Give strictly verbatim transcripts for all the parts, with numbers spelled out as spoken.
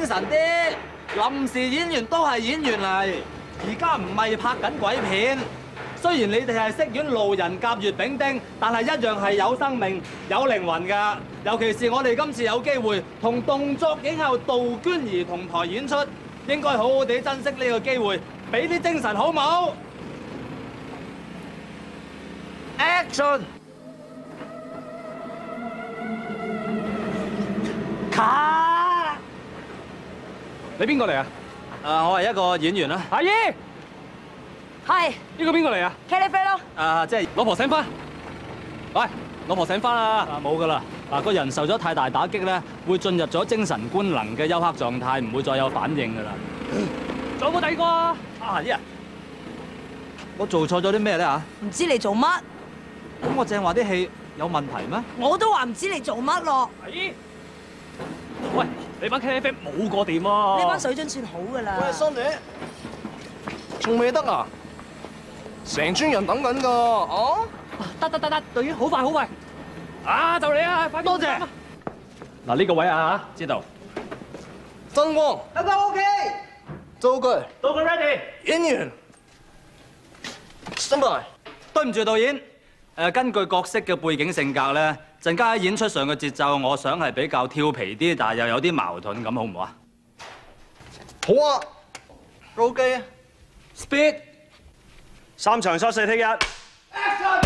神啲，臨時演員都係演員嚟，而家唔係拍緊鬼片。雖然你哋係飾演路人甲乙丙丁，但係一樣係有生命、有靈魂㗎。尤其是我哋今次有機會同動作影后杜娟兒同台演出，應該好好地珍惜呢個機會，俾啲精神好冇 ？Action！ 卡！ 你邊個嚟啊？ 誒，我係一個演員啦。 阿姨， 係呢個邊個嚟啊？ 茄喱啡咯。 誒，即係老婆醒翻。喂，老婆醒翻啦！ 啊，冇㗎啦。嗱，個人受咗太大打擊咧，會進入咗精神官能嘅休克狀態，唔會再有反應㗎啦。 仲有冇第二個啊？ 阿姨啊，我做錯咗啲咩咧嚇？ 唔知你做乜？ 咁我正話啲戲有問題咩？ 我都話唔知你做乜咯。 阿姨，喂，你班茄喱啡冇個掂啊！ 呢班水準算好㗎啦。 喂，新姐，仲未得啊？成村人等緊㗎，哦？ 得得得得，隊員好快好快。啊，就你啊，快啲！ 多謝。 嗱呢個位啊，知道。 燈光， 燈光 OK， 道具， 道具 ready。 演員，stand by。 對唔住導演，誒根據角色嘅背景性格咧，陣間喺演出上嘅節奏，我想係比較調皮啲，但係又有啲矛盾咁，好唔好啊？ 好啊 ，roll 機啊 ，speed， 三場 shot 四 take 一。 Action！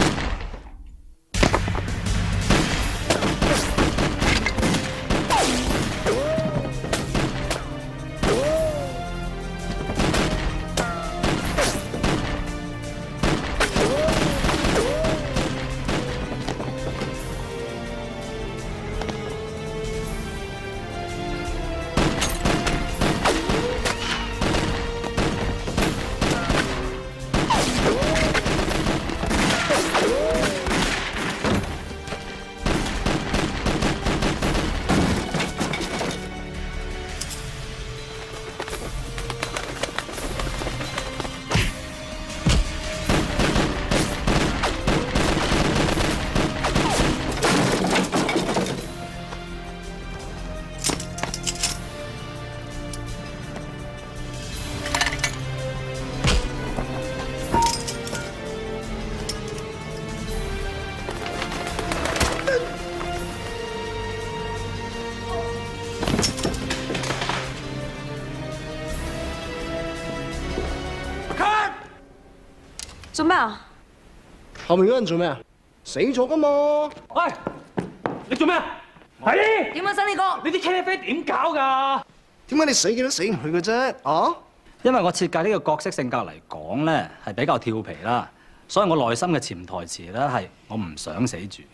做咩啊？ 後面嗰人做咩啊？死咗噶嘛？ 喂，你做咩啊？阿姨， 點啊，新呢哥？ 你啲茄喱啡點搞㗎？ 點解你死幾都死唔去嘅啫？啊？ 因為我設計呢個角色性格嚟講咧，係比較調皮啦，所以我內心嘅潛台詞咧係我唔想死住。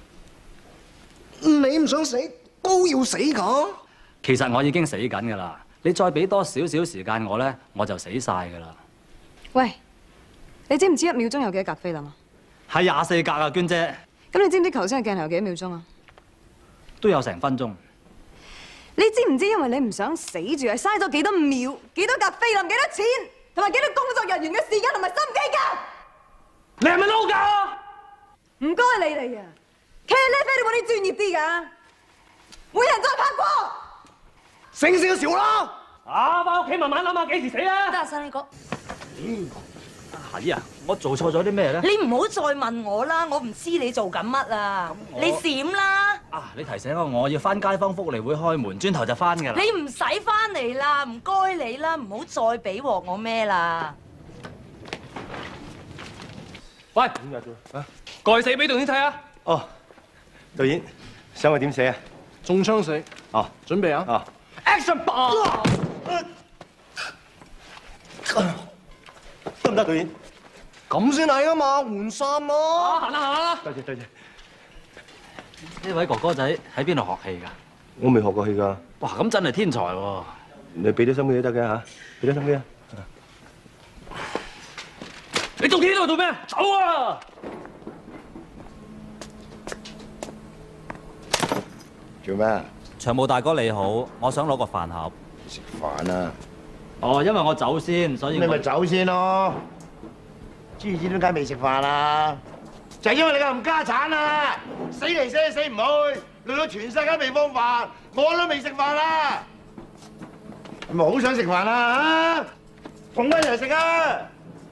你唔想死都要死㗎？ 其實我已經死緊㗎啦，你再俾多少少時間我咧，我就死晒㗎啦。 喂，你知唔知一秒鐘有幾多格菲林啊？ 係廿四格啊，娟姐。 咁你知唔知頭先嘅鏡頭有幾多秒鐘啊？ 都有成分鐘。 你知唔知因為你唔想死住，係嘥咗幾多秒、幾多格菲林、幾多錢，同埋幾多工作人員嘅時間同埋心機㗎？ 你係咪撈㗎？ 唔該你哋啊，茄喱啡你揾啲專業啲㗎，每人再拍過。 醒少少啦！ 啊，翻屋企慢慢諗下幾時死啊！ 得啊，新呢哥。 阿姨啊，我做錯咗啲咩咧？ 你唔好再問我啦，我唔知你做緊乜啊！你閃啦！ 啊，你提醒我，我要翻街坊福利會開門，轉頭就翻㗎啦。 你唔使翻嚟啦，唔該你啦，唔好再俾鑊我孭啦。 喂，蓋死俾導演睇啊！ 哦，導演，想我點寫啊？ 中槍死。 哦， 準備啊！ 哦 ，Action！ 得唔得，導演？ 咁先係啊嘛，換衫咯。 行啦行啦！ 多謝多謝。 呢位哥哥仔喺邊度學戲㗎？ 我未學過戲㗎。 哇，咁真係天才喎！ 你俾啲心機都得嘅嚇，俾啲心機啊！ 你仲企喺度做咩？走啊！ 做咩？ 長毛大哥你好，我想攞個飯盒。 食飯啊！ 哦，因為我走先，所以你咪走先咯。知唔知點解未食飯啊？就係因為你咁家產啊！死嚟死去死唔去，累到全世界未放飯，我都未食飯啦！ 係咪好想食飯啊？嚇，同我一齊食啊！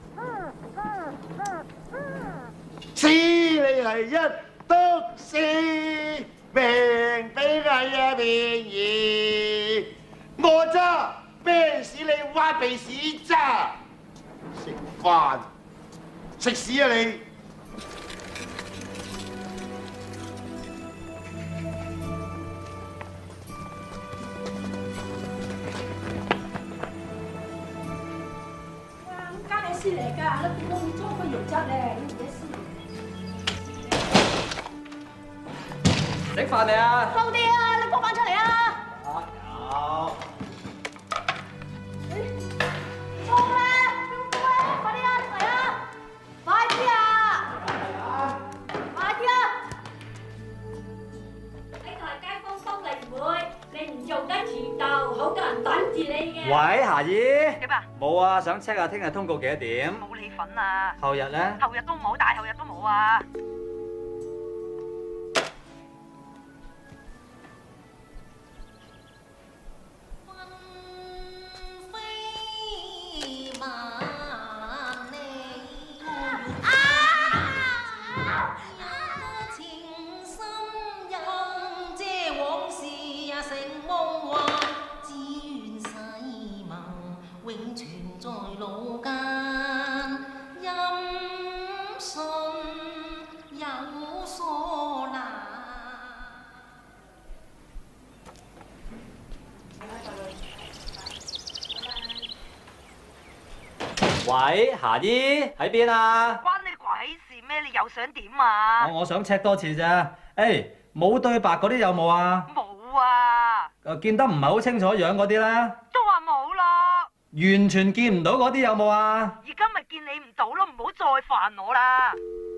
知你係一篤屎，命比藝啊便宜，我揸啤屎你挖鼻屎渣，食飯食屎啊你！ 師嚟㗎，你見到你裝個肉質咧，你唔記得師。 食飯未啊？ 收啲啊！你幫翻出嚟啊！ 有。 衝啦！快啲啊！嚟啊！快啲啊！快啲啊！ 呢台街坊收例會，你唔做得遲到，好多人等住你嘅。 喂，霞姨。 點啊？ 冇啊，想 check 下聽日通告幾多點？ 冇你份啊！ 後日咧？ 後日都冇，大後日都冇啊！ 喂，霞姨喺邊啊？ 關你鬼事咩？你又想點啊？ 我我想 check 多次啫。誒，冇對白嗰啲有冇啊？ 冇啊！ 誒，見得唔係好清楚樣嗰啲咧？ 都話冇咯。 完全見唔到嗰啲有冇啊？ 而家咪見你唔到咯，唔好再煩我啦。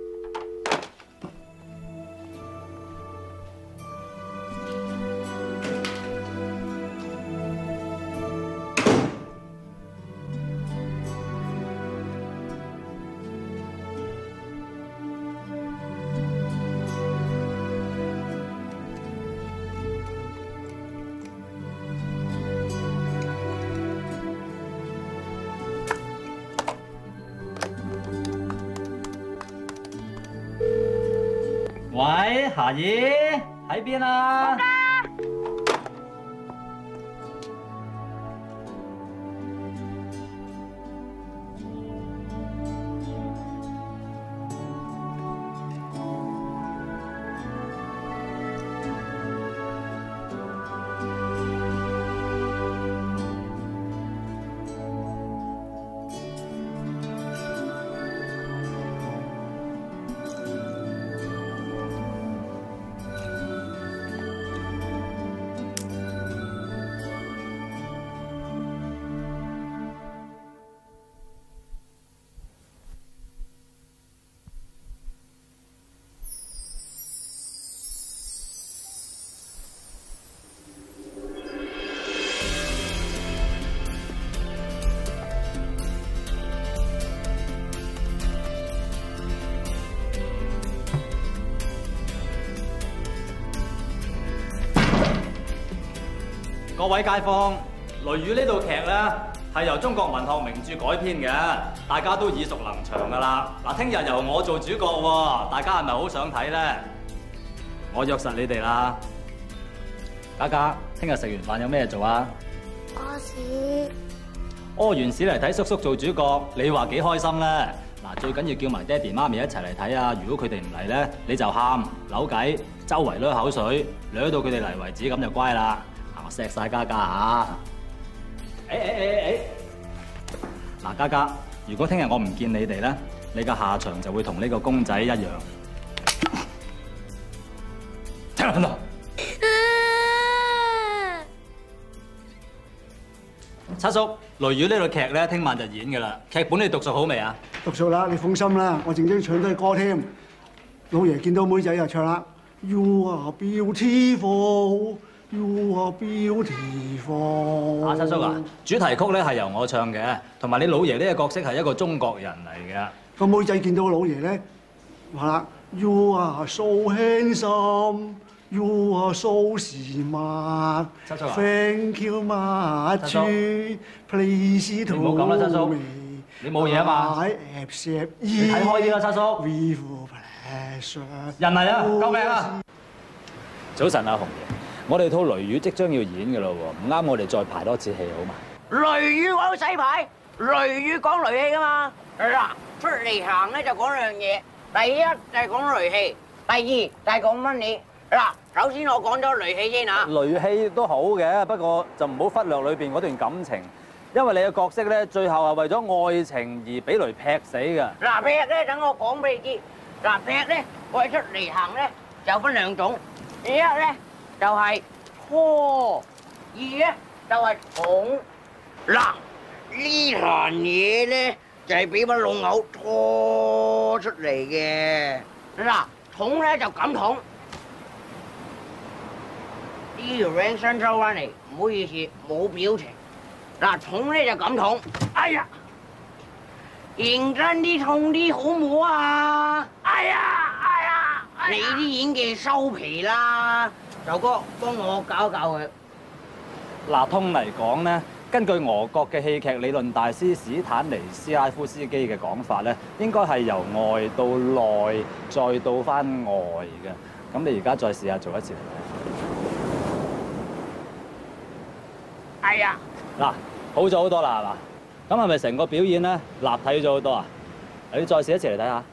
喂，霞姨喺邊啊？各位街坊，《雷雨》呢套劇咧係由中國文學名著改編嘅，大家都耳熟能詳噶啦。嗱，聽日由我做主角喎，大家係咪好想睇咧？我約實你哋啦。嘉嘉，聽日食完飯有咩做啊？ 屙屎。 屙完屎嚟睇叔叔做主角，你話幾開心咧？嗱，最緊要叫埋爹哋媽咪一齊嚟睇啊！如果佢哋唔嚟咧，你就喊扭計，周圍攞口水，掠到佢哋嚟為止，咁就乖啦。我錫晒嘉嘉嚇！誒誒誒誒！嗱，嘉嘉，如果聽日我唔見你哋咧，你嘅下場就會同呢個公仔一樣。聽唔聽到？七叔，《雷雨》呢套劇咧，聽晚就演㗎啦。劇本你讀熟好未啊？ 讀熟啦，你放心啦，我正經唱低歌添。老爺見到妹仔就唱啦 ，You are beautiful。You are beautiful。 阿七叔啊，主題曲咧係由我唱嘅，同埋你老爺呢個角色係一個中國人嚟嘅。 個妹仔見到老爺咧，話啦 ，You are so handsome。 You are so smart. 七叔啊 Thank you much. Please to 你唔好咁啦，七叔。你冇嘢啊嘛？ I accept 你睇開啲啦，七叔。 With pleasure. 人嚟啊！救命啊！ 早晨啊，紅爺，我哋套雷雨即將要演嘅咯喎，唔啱我哋再排多次戲好嘛？ 雷雨講洗牌，雷雨講雷氣噶嘛。嗱，出嚟行咧就講兩樣嘢，第一就係講雷氣，第二就係講乜嘢。嗱，首先我講咗雷氣先嚇。 雷氣都好嘅，不過就唔好忽略裏邊嗰段感情，因為你嘅角色咧，最後係為咗愛情而俾雷劈死嘅。 嗱，劈咧等我講俾你知。嗱，劈咧我哋出嚟行咧就分兩種，第一咧就係拖，二咧就係捅。嗱，呢壇嘢咧就係俾把龍口拖出嚟嘅。嗱，捅咧就咁捅。呢條 ring 伸收翻嚟，唔好意思，冇表情。嗱，捅咧就咁捅。哎呀！認真啲痛啲好唔好啊？哎呀，哎呀！你啲演技收皮啦，球哥幫我搞一搞佢。 嗱，通嚟講咧，根據俄國嘅戲劇理論大師史坦尼斯拉夫斯基嘅講法咧，應該係由外到內，再到翻外嘅。咁你而家再試下做一次嚟睇。 係啊。 嗱，好咗好多啦，嗱，咁係咪成個表演咧立體咗好多啊？你再試一次嚟睇下。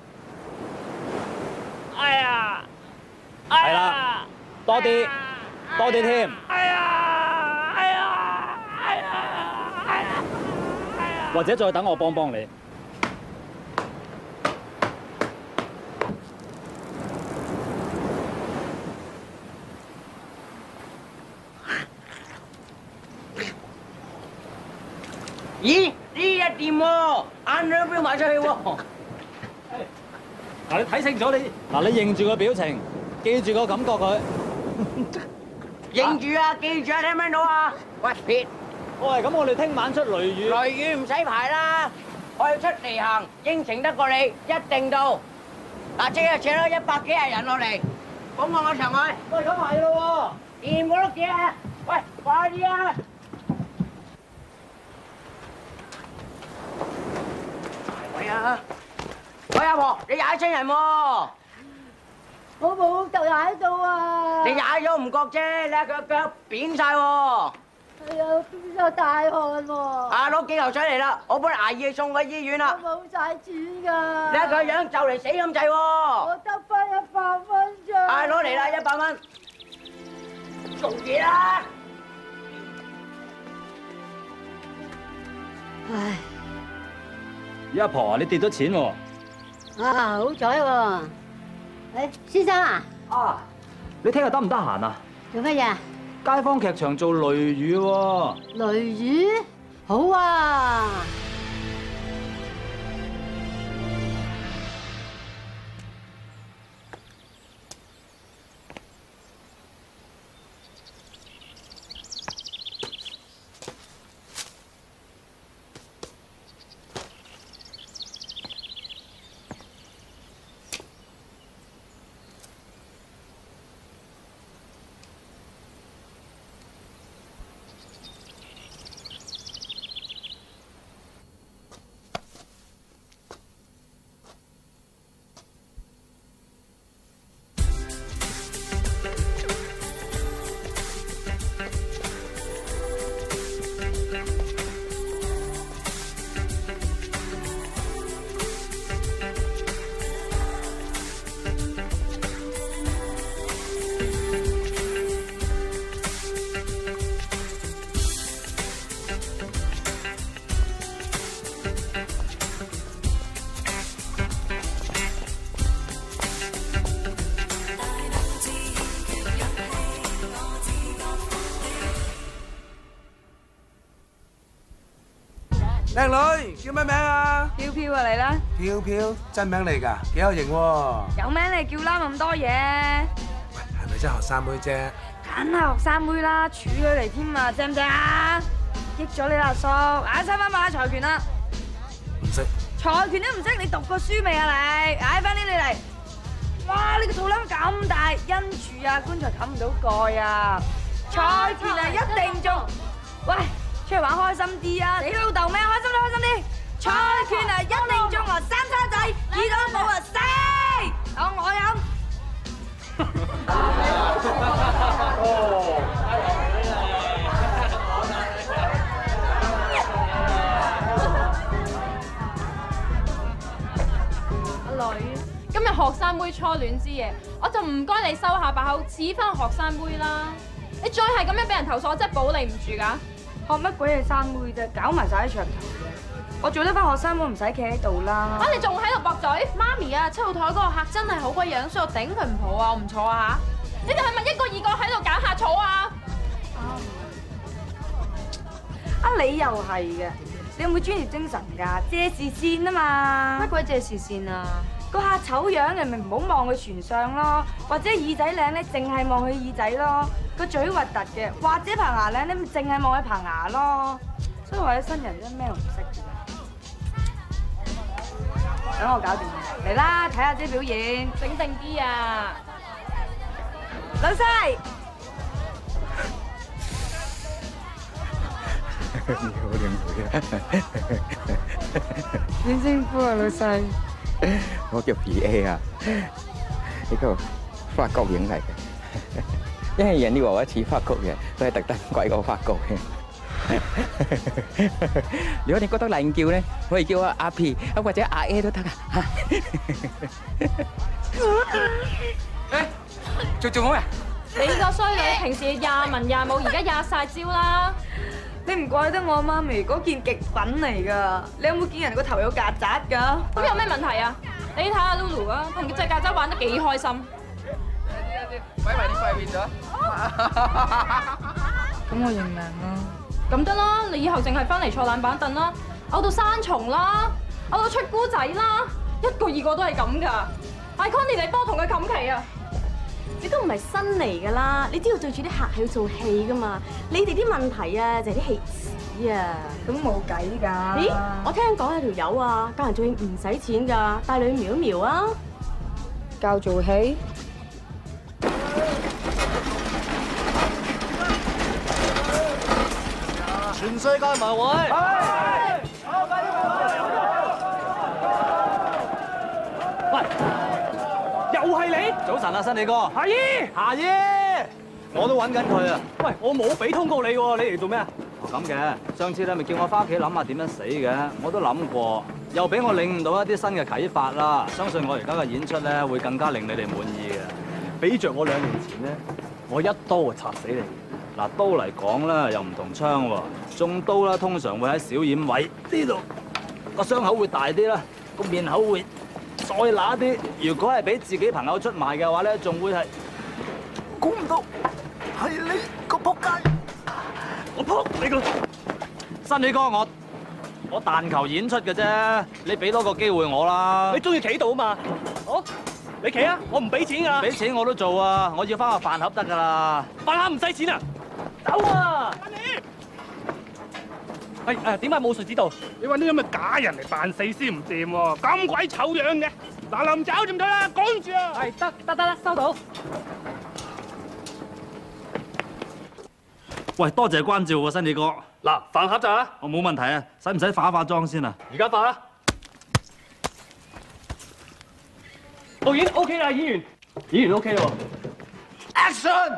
哎呀！ 係啦，多啲，多啲添。 哎呀！哎呀！哎呀！哎呀！ 或者再等我幫幫你。 咦？呢一掂喎，眼兩飆埋出去喎。 嗱，你睇清楚你，嗱，你認住個表情，記住個感覺佢。 認住啊，記住啊，聽唔聽到啊？喂，撇。 喂，咁我哋聽晚出雷雨。 雷雨唔使排啦，我要出嚟行，應承得過你，一定到。嗱，即係請咗一百幾廿人落嚟，講我我場外。 喂，咁係咯喎，掂嗰碌嘢啊！喂，快啲啊！喂啊！喂，阿婆，你踩親人喎！ 我冇就踩到啊！ 你踩咗唔覺啫，你腳腳扁晒喎！ 係啊，邊有大汗喎！ 啊，攞幾嚿水嚟啦！我本嚟捱夜送去醫院啦。 我冇晒錢㗎。 你睇佢樣就嚟死咁滯喎！ 我得翻一百蚊咋。 啊，攞嚟啦，一百蚊。做嘢啦！ 唉。 咦，阿婆啊，你跌咗錢喎！ 啊，好彩喎！誒，先生啊！ 啊，你聽日得唔得閒啊？ 做乜嘢？ 街坊劇場做雷雨喎。 雷雨？好啊！ 靚女，叫咩名啊？ 飄飄啊，你啦！ 飄飄，真名嚟㗎，幾有型喎！ 有名你叫啦，咁多嘢。 喂，係咪真係學生妹啫？ 梗係學生妹啦，處女嚟添啊，正唔正啊？益咗你啦，叔，嗌三翻馬財拳啦！ 唔識。 財拳都唔識，你讀過書未啊你？嗌翻啲你嚟。 哇！你個肚腩咁大，因住啊，棺材冚唔到蓋啊！彩券啊，一定中！喂，出去玩開心啲啊！你老豆咩？開心啲，開心啲！彩券啊，一定中啊！三叉仔，耳朵冇啊，四！等我飲。 阿女，今日學生妹初戀之夜，我就唔該你收下把口，似翻學生妹啦。你再係咁樣俾人投訴，我真係保你唔住㗎。 學乜鬼嘢生妹啫，搞埋晒喺牆頭嘅。我做得翻學生妹，唔使企喺度啦。 啊！你仲喺度駁嘴？媽咪啊，七號台嗰個客真係好鬼樣，所以我頂佢唔好啊，我唔坐啊嚇。你哋係咪一個二個喺度揀下坐啊？ 啊！你又係嘅，你有冇專業精神㗎？借視線啊嘛。乜鬼借視線啊？個客醜樣，你咪唔好望佢全相咯，或者耳仔靚咧，淨係望佢耳仔咯。個嘴核突嘅，或者棚牙靚咧，咪淨係望佢棚牙咯。所以話啲新人真咩都唔識嘅。等我搞掂佢，嚟啦，睇下啲表演， 整定啲啊！ 老細， 你好靚女啊！ 點稱呼啊，老細？ 我叫 P A 啊，呢個法國人嚟嘅。因為人哋話我似法國人，都係特登鬼過法國嘅。如果你覺得難叫咧，可以叫我阿 P 啊或者阿 A 都得噶。誒，做做乜呀？ 你個衰女平時廿文廿武，而家廿晒招啦！ 你唔怪得我媽咪嗰件極品嚟噶。你有冇見人個頭有曱甴㗎？ 咁有咩問題啊？你睇下 Lulu 啊，同隻曱甴玩得幾開心。 擺埋啲塊面咗。 咁我認命啦。 咁得啦，你以後淨係翻嚟坐冷板凳啦，嘔到生蟲啦，嘔到出菇仔啦，一個二個都係咁噶。嗌 Connie 你幫我同佢冚旗啊！ 你都唔係新嚟㗎啦，你知道對住啲客係要做戲㗎嘛？你哋啲問題啊，就係啲戲屎啊！ 咁冇計㗎。 咦？我聽講有條友啊，教人做戲唔使錢㗎，帶你去瞄一瞄啊！ 教做戲？ 全世界埋位！喂，又係你？早晨啊，新李哥。 夏姨， 夏姨，我都揾緊佢啊！ 喂，我冇俾通告你喎，你嚟做咩啊？ 咁嘅，上次你咪叫我翻屋企諗下點樣死嘅，我都諗過，又俾我領悟到一啲新嘅啟發啦。相信我而家嘅演出咧，會更加令你哋滿意嘅。 俾着我兩年前咧，我一刀就插死你。 嗱，刀嚟講咧又唔同槍喎，中刀啦通常會喺小掩位呢度，個傷口會大啲啦，個面口會再乸啲。如果係俾自己朋友出賣嘅話咧，仲會係估唔到係你個仆街，我仆你個新李哥，我我但求演出嘅啫，你俾多個機會我啦。 你中意企度啊嘛？好，你企啊，我唔俾錢㗎。 俾錢我都做啊，我要翻個飯盒得㗎啦。 飯盒唔使錢啊！走啊！係誒，點解冇術指導？ 你揾啲咁嘅假人嚟扮死屍唔掂喎，咁鬼醜樣嘅！嗱，臨走就唔得啦，趕住啊！ 係得得得啦，收到。 喂，多謝關照喎，新李哥。 嗱，飯盒咋？ 我冇問題啊，使唔使化一化妝先啊？ 而家化啦。 導演 OK 啦，演員演員 OK 喎。 Action！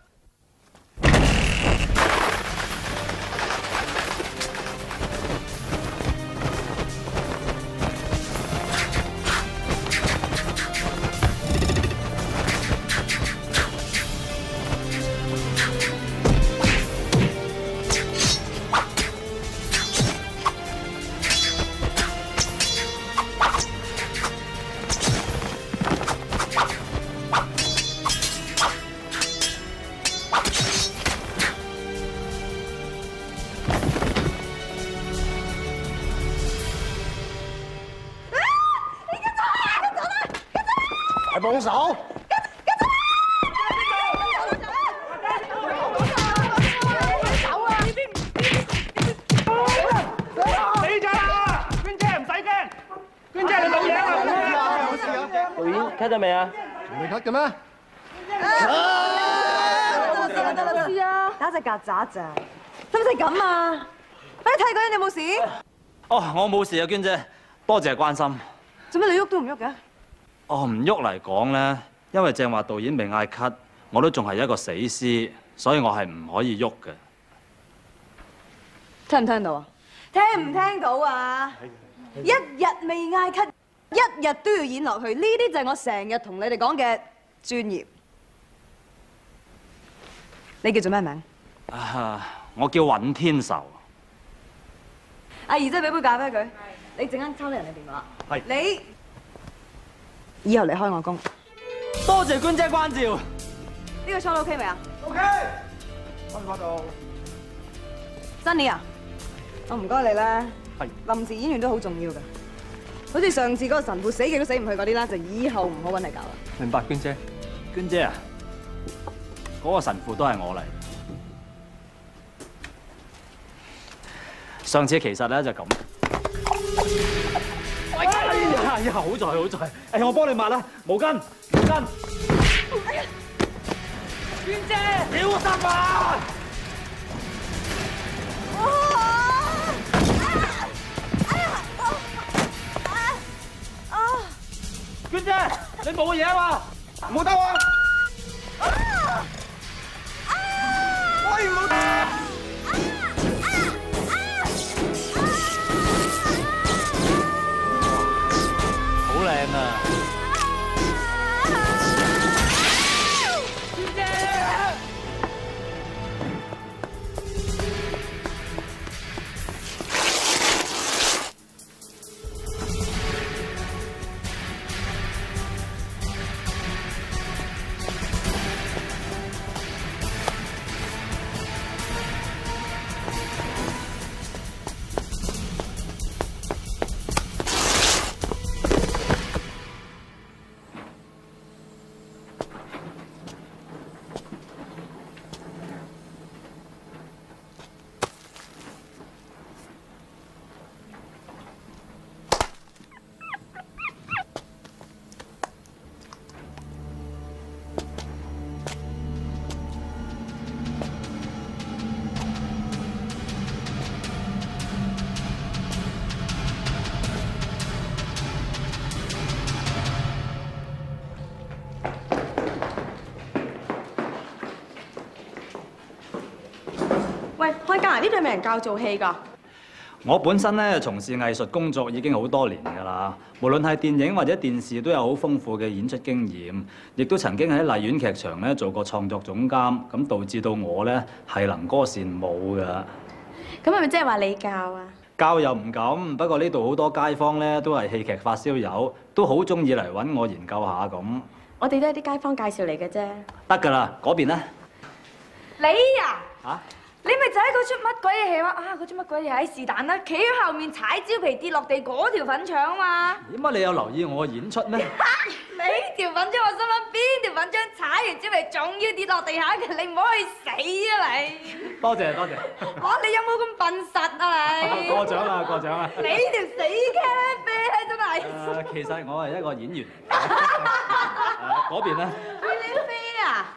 幫手！ 死咗啦！娟姐唔使驚，娟姐你冇嘢啊！ 導演 cut 咗未啊？ 未咳嘅咩？ 得啦得啦得啦，打隻曱甴咋？使唔使咁啊？快啲睇嗰人有冇事？ 哦，我冇事啊，娟姐，多謝關心。 做咩你喐都唔喐嘅？ 哦，唔喐嚟講咧，因為正話導演未嗌咳，我都仲係一個死屍，所以我係唔可以喐嘅。 聽唔聽到啊？聽唔聽到啊？一日未嗌咳，一日都要演落去，呢啲就係我成日同你哋講嘅專業。你叫做咩名？ 啊，我叫尹天仇。 阿姨姐俾杯咖啡佢，你陣間抄低人哋電話。 係。 你以後嚟開我工。 多謝娟姐關照。 呢個 shot OK 未啊 ？OK。安發到。 Sunny 啊，我唔該你啦。 係。 臨時演員都好重要㗎。好似上次嗰個神父死極都死唔去嗰啲啦，就以後唔好揾你搞啦。 明白，娟姐。娟姐啊，嗰個神父都係我嚟。上次其實咧就咁。哎呀呀！好在好在，誒我幫你抹啦，毛巾毛巾。娟姐，小心啊！娟姐，你冇嘢啊嘛？ 冇得啊！喂，唔好打！ 好靚啊！娟姐， 喂，開間呢度係咪人教做戲㗎？ 我本身咧從事藝術工作已經好多年㗎啦，無論係電影或者電視都有好豐富嘅演出經驗，亦都曾經喺麗苑劇場咧做過創作總監，咁導致到我咧係能歌善舞㗎。 咁係咪即係話你教啊？ 教又唔敢，不過呢度好多街坊咧都係戲劇發燒友，都好中意嚟揾我研究下咁。 我哋都係啲街坊介紹嚟嘅啫。 得㗎啦，嗰邊咧？ 你呀？ 嚇？ 你咪就喺嗰出乜鬼嘢戲話啊！嗰出乜鬼嘢喺是但啦，企喺後面踩蕉皮跌落地嗰條粉腸嘛。 點解你有留意我嘅演出咩？ 你條粉腸我心諗邊條粉腸踩完蕉皮仲要跌落地下嘅？你唔好去死啊你！ 多謝多謝。 哇！你有冇咁笨實啊你？ 過獎啦過獎啦。 你條死茄啡真係。 誒，其實我係一個演員。誒，嗰邊咧？ 你飛啊！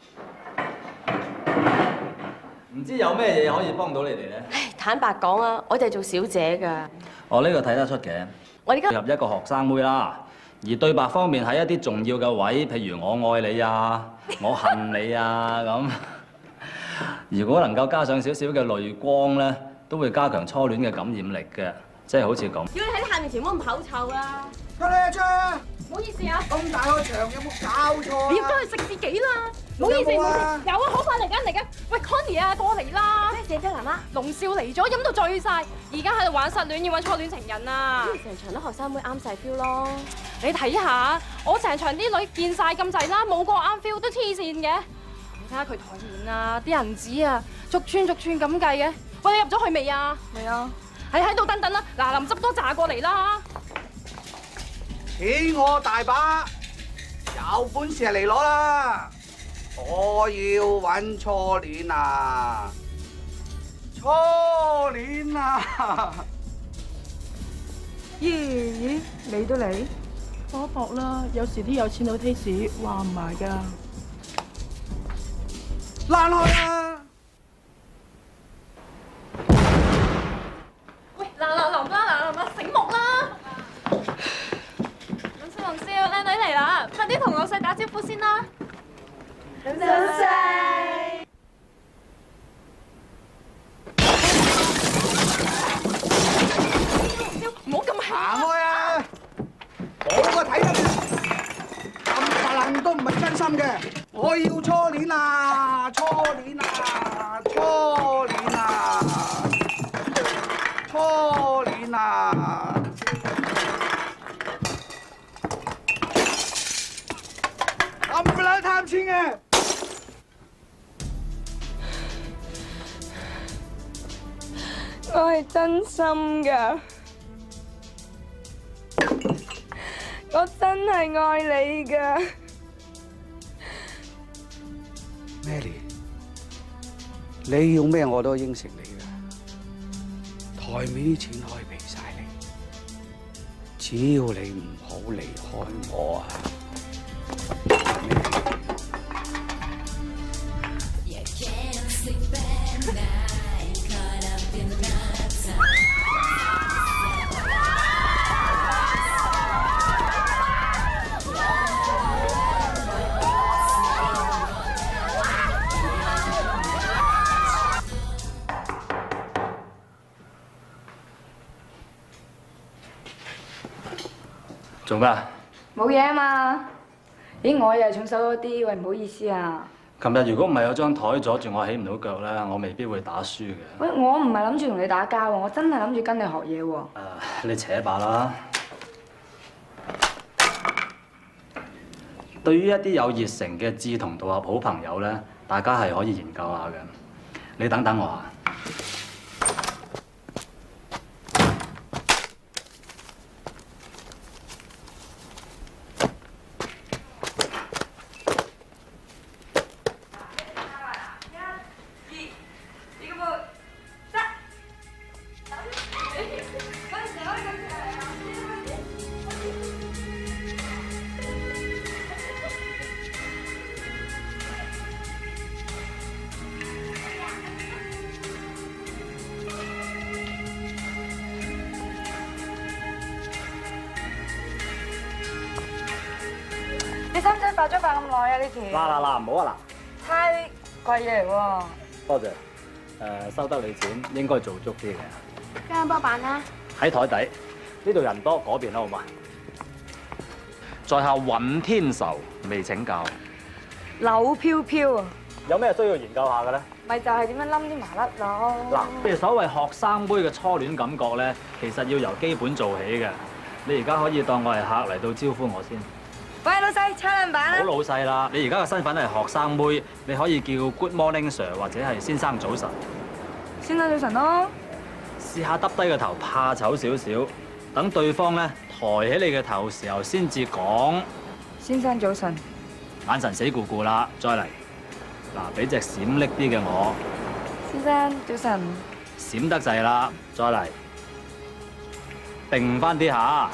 唔知有咩嘢可以幫到你哋咧？ 唉，坦白講啊，我哋係做小姐㗎。 我呢個睇得出嘅。 我而家配合一個學生妹啦，而對白方面喺一啲重要嘅位，譬如我愛你啊，我恨你啊咁。如果能夠加上少少嘅淚光咧，都會加強初戀嘅感染力嘅，即係好似咁。 要你喺啲下面前唔好咁口臭啦。 得啦，張。 唔好意思啊。 咁大個場有冇搞錯？ 你要翻去食自己啦。唔好意思，唔好意思，有啊，好快嚟緊嚟緊。喂 ，Connie 啊，過嚟啦！ 咩事啫，媽媽？ 龍少嚟咗，飲到醉晒，而家喺度玩失戀，要揾初戀情人啊！ 成場都學生妹啱晒 feel 咯。 你睇下，我成場啲女見晒咁滯啦，冇個啱 feel 都黐線嘅。你睇下佢台面啊，啲銀紙啊，逐串逐串咁計嘅。喂，你入咗去未啊？ 未啊。 喺喺度等等啦，嗱，臨執多扎過嚟啦。 錢我大把，有本事嚟攞啦！我要揾初戀啊！初戀啊！ 咦咦，你都嚟？ 搏一搏啦，有時啲有錢佬 taste 話唔埋㗎。 躝開啊！ 喂，嗱嗱臨啦，嗱臨啦，醒目啦！林少林少，靚女嚟啦，快啲同老細打招呼先啦！老細。唔好咁興行開啊！我個睇得咁發爛都唔係真心嘅，我要初戀啊！初戀啊！初戀啊！初戀啊！咁撚貪錢嘅！ 我係真心㗎，我真係愛你㗎。 Mary，你要咩我都應承你㗎。台面啲錢可以俾晒你，只要你唔好離開我啊！ 做咩啊？ 冇嘢啊嘛。咦，我又係重手咗啲，喂，唔好意思啊。 琴日如果唔係有張台阻住我起唔到腳咧，我未必會打輸嘅。 喂，我唔係諗住同你打交喎，我真係諗住跟你學嘢喎。 誒，你扯把啦。對於一啲有熱誠嘅志同道合好朋友咧，大家係可以研究下嘅。你等等我啊。 你使唔使化妝化咁耐啊？呢條？ 嗱嗱嗱，唔好啊嗱！太貴嘢嚟喎。 多謝。誒，收得你錢應該做足啲嘅。 姜波板啦。 喺台底，呢度人多，嗰邊啦，好嘛？在下尹天仇未請教。 柳飄飄啊！ 有咩需要研究下嘅咧？ 咪就係點樣冧啲麻甩咯。 嗱，譬如所謂學生妹嘅初戀感覺咧，其實要由基本做起嘅。你而家可以當我係客嚟到招呼我先。 喂，老細，叉兩板啦！ 好老細啦，你而家嘅身份係學生妹，你可以叫 Good Morning Sir 或者係先生早晨。 先生早晨咯。 試下耷低個頭，怕醜少少，等對方咧抬起你嘅頭時候先至講。 先生早晨。 眼神死咕咕啦，再嚟。嗱，俾隻閃匿啲嘅我。 先生早晨。 閃得滯啦，再嚟。定翻啲下。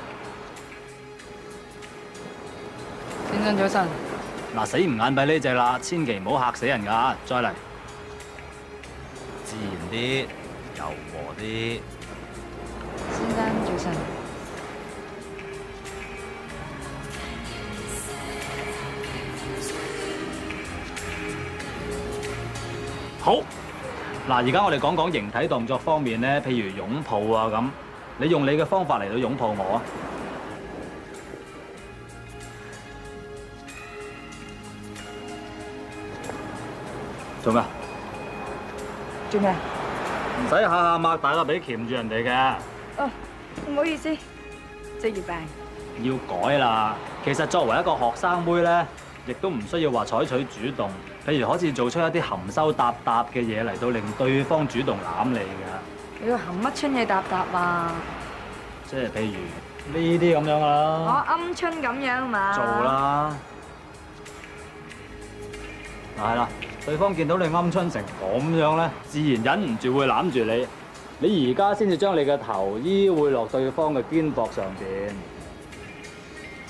先生早晨。 嗱，死唔眼閉呢只啦，千祈唔好嚇死人㗎，再嚟。自然啲，柔和啲。 先生早晨。 好。嗱，而家我哋講講形體動作方面咧，譬如擁抱啊咁，你用你嘅方法嚟到擁抱我啊！做咩？ 做咩？ 唔使下下擘大個鼻鉗住人哋嘅。 哦，唔好意思，職業病。 要改啦。其實作為一個學生妹咧，亦都唔需要話採取主動，譬如好似做出一啲含羞答答嘅嘢嚟到令對方主動攬你嘅。 你要含乜春嘢答答啊？ 即係譬如呢啲咁樣啦。 我鵪鶉咁樣嘛。 做啦。嗱係啦。對方見到你鵪鶉成咁樣咧，自然忍唔住會攬住你。你而家先至將你嘅頭依偎落對方嘅肩膊上邊，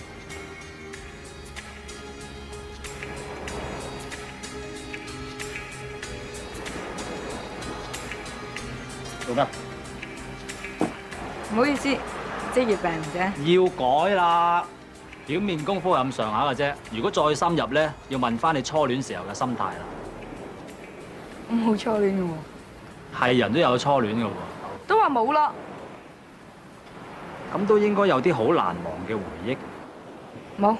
做咩？ 唔好意思，職業病啫。 要改啦，表面功夫係咁上下嘅啫。如果再深入咧，要問翻你初戀時候嘅心態啦。 我冇初戀嘅喎。 係人都有初戀嘅喎。 都話冇咯。 咁都應該有啲好難忘嘅回憶。 冇。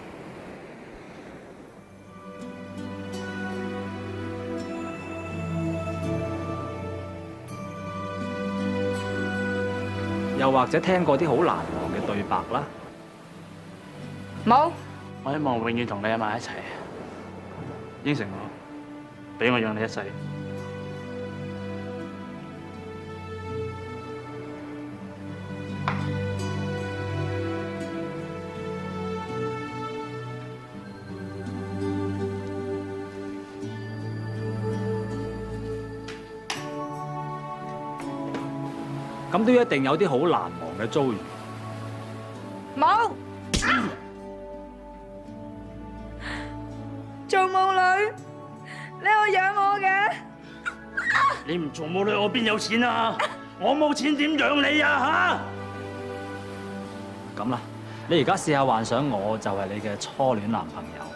又或者聽過啲好難忘嘅對白啦。 冇。 我希望永遠同你喺埋一齊。應承我，俾我養你一世。 咁都一定有啲好難忘嘅遭遇。 冇。做母女，你又養我嘅？ 你唔做母女，我邊有錢啊？我冇錢點養你啊？ 嚇！咁啦，你而家試下幻想我就係你嘅初戀男朋友。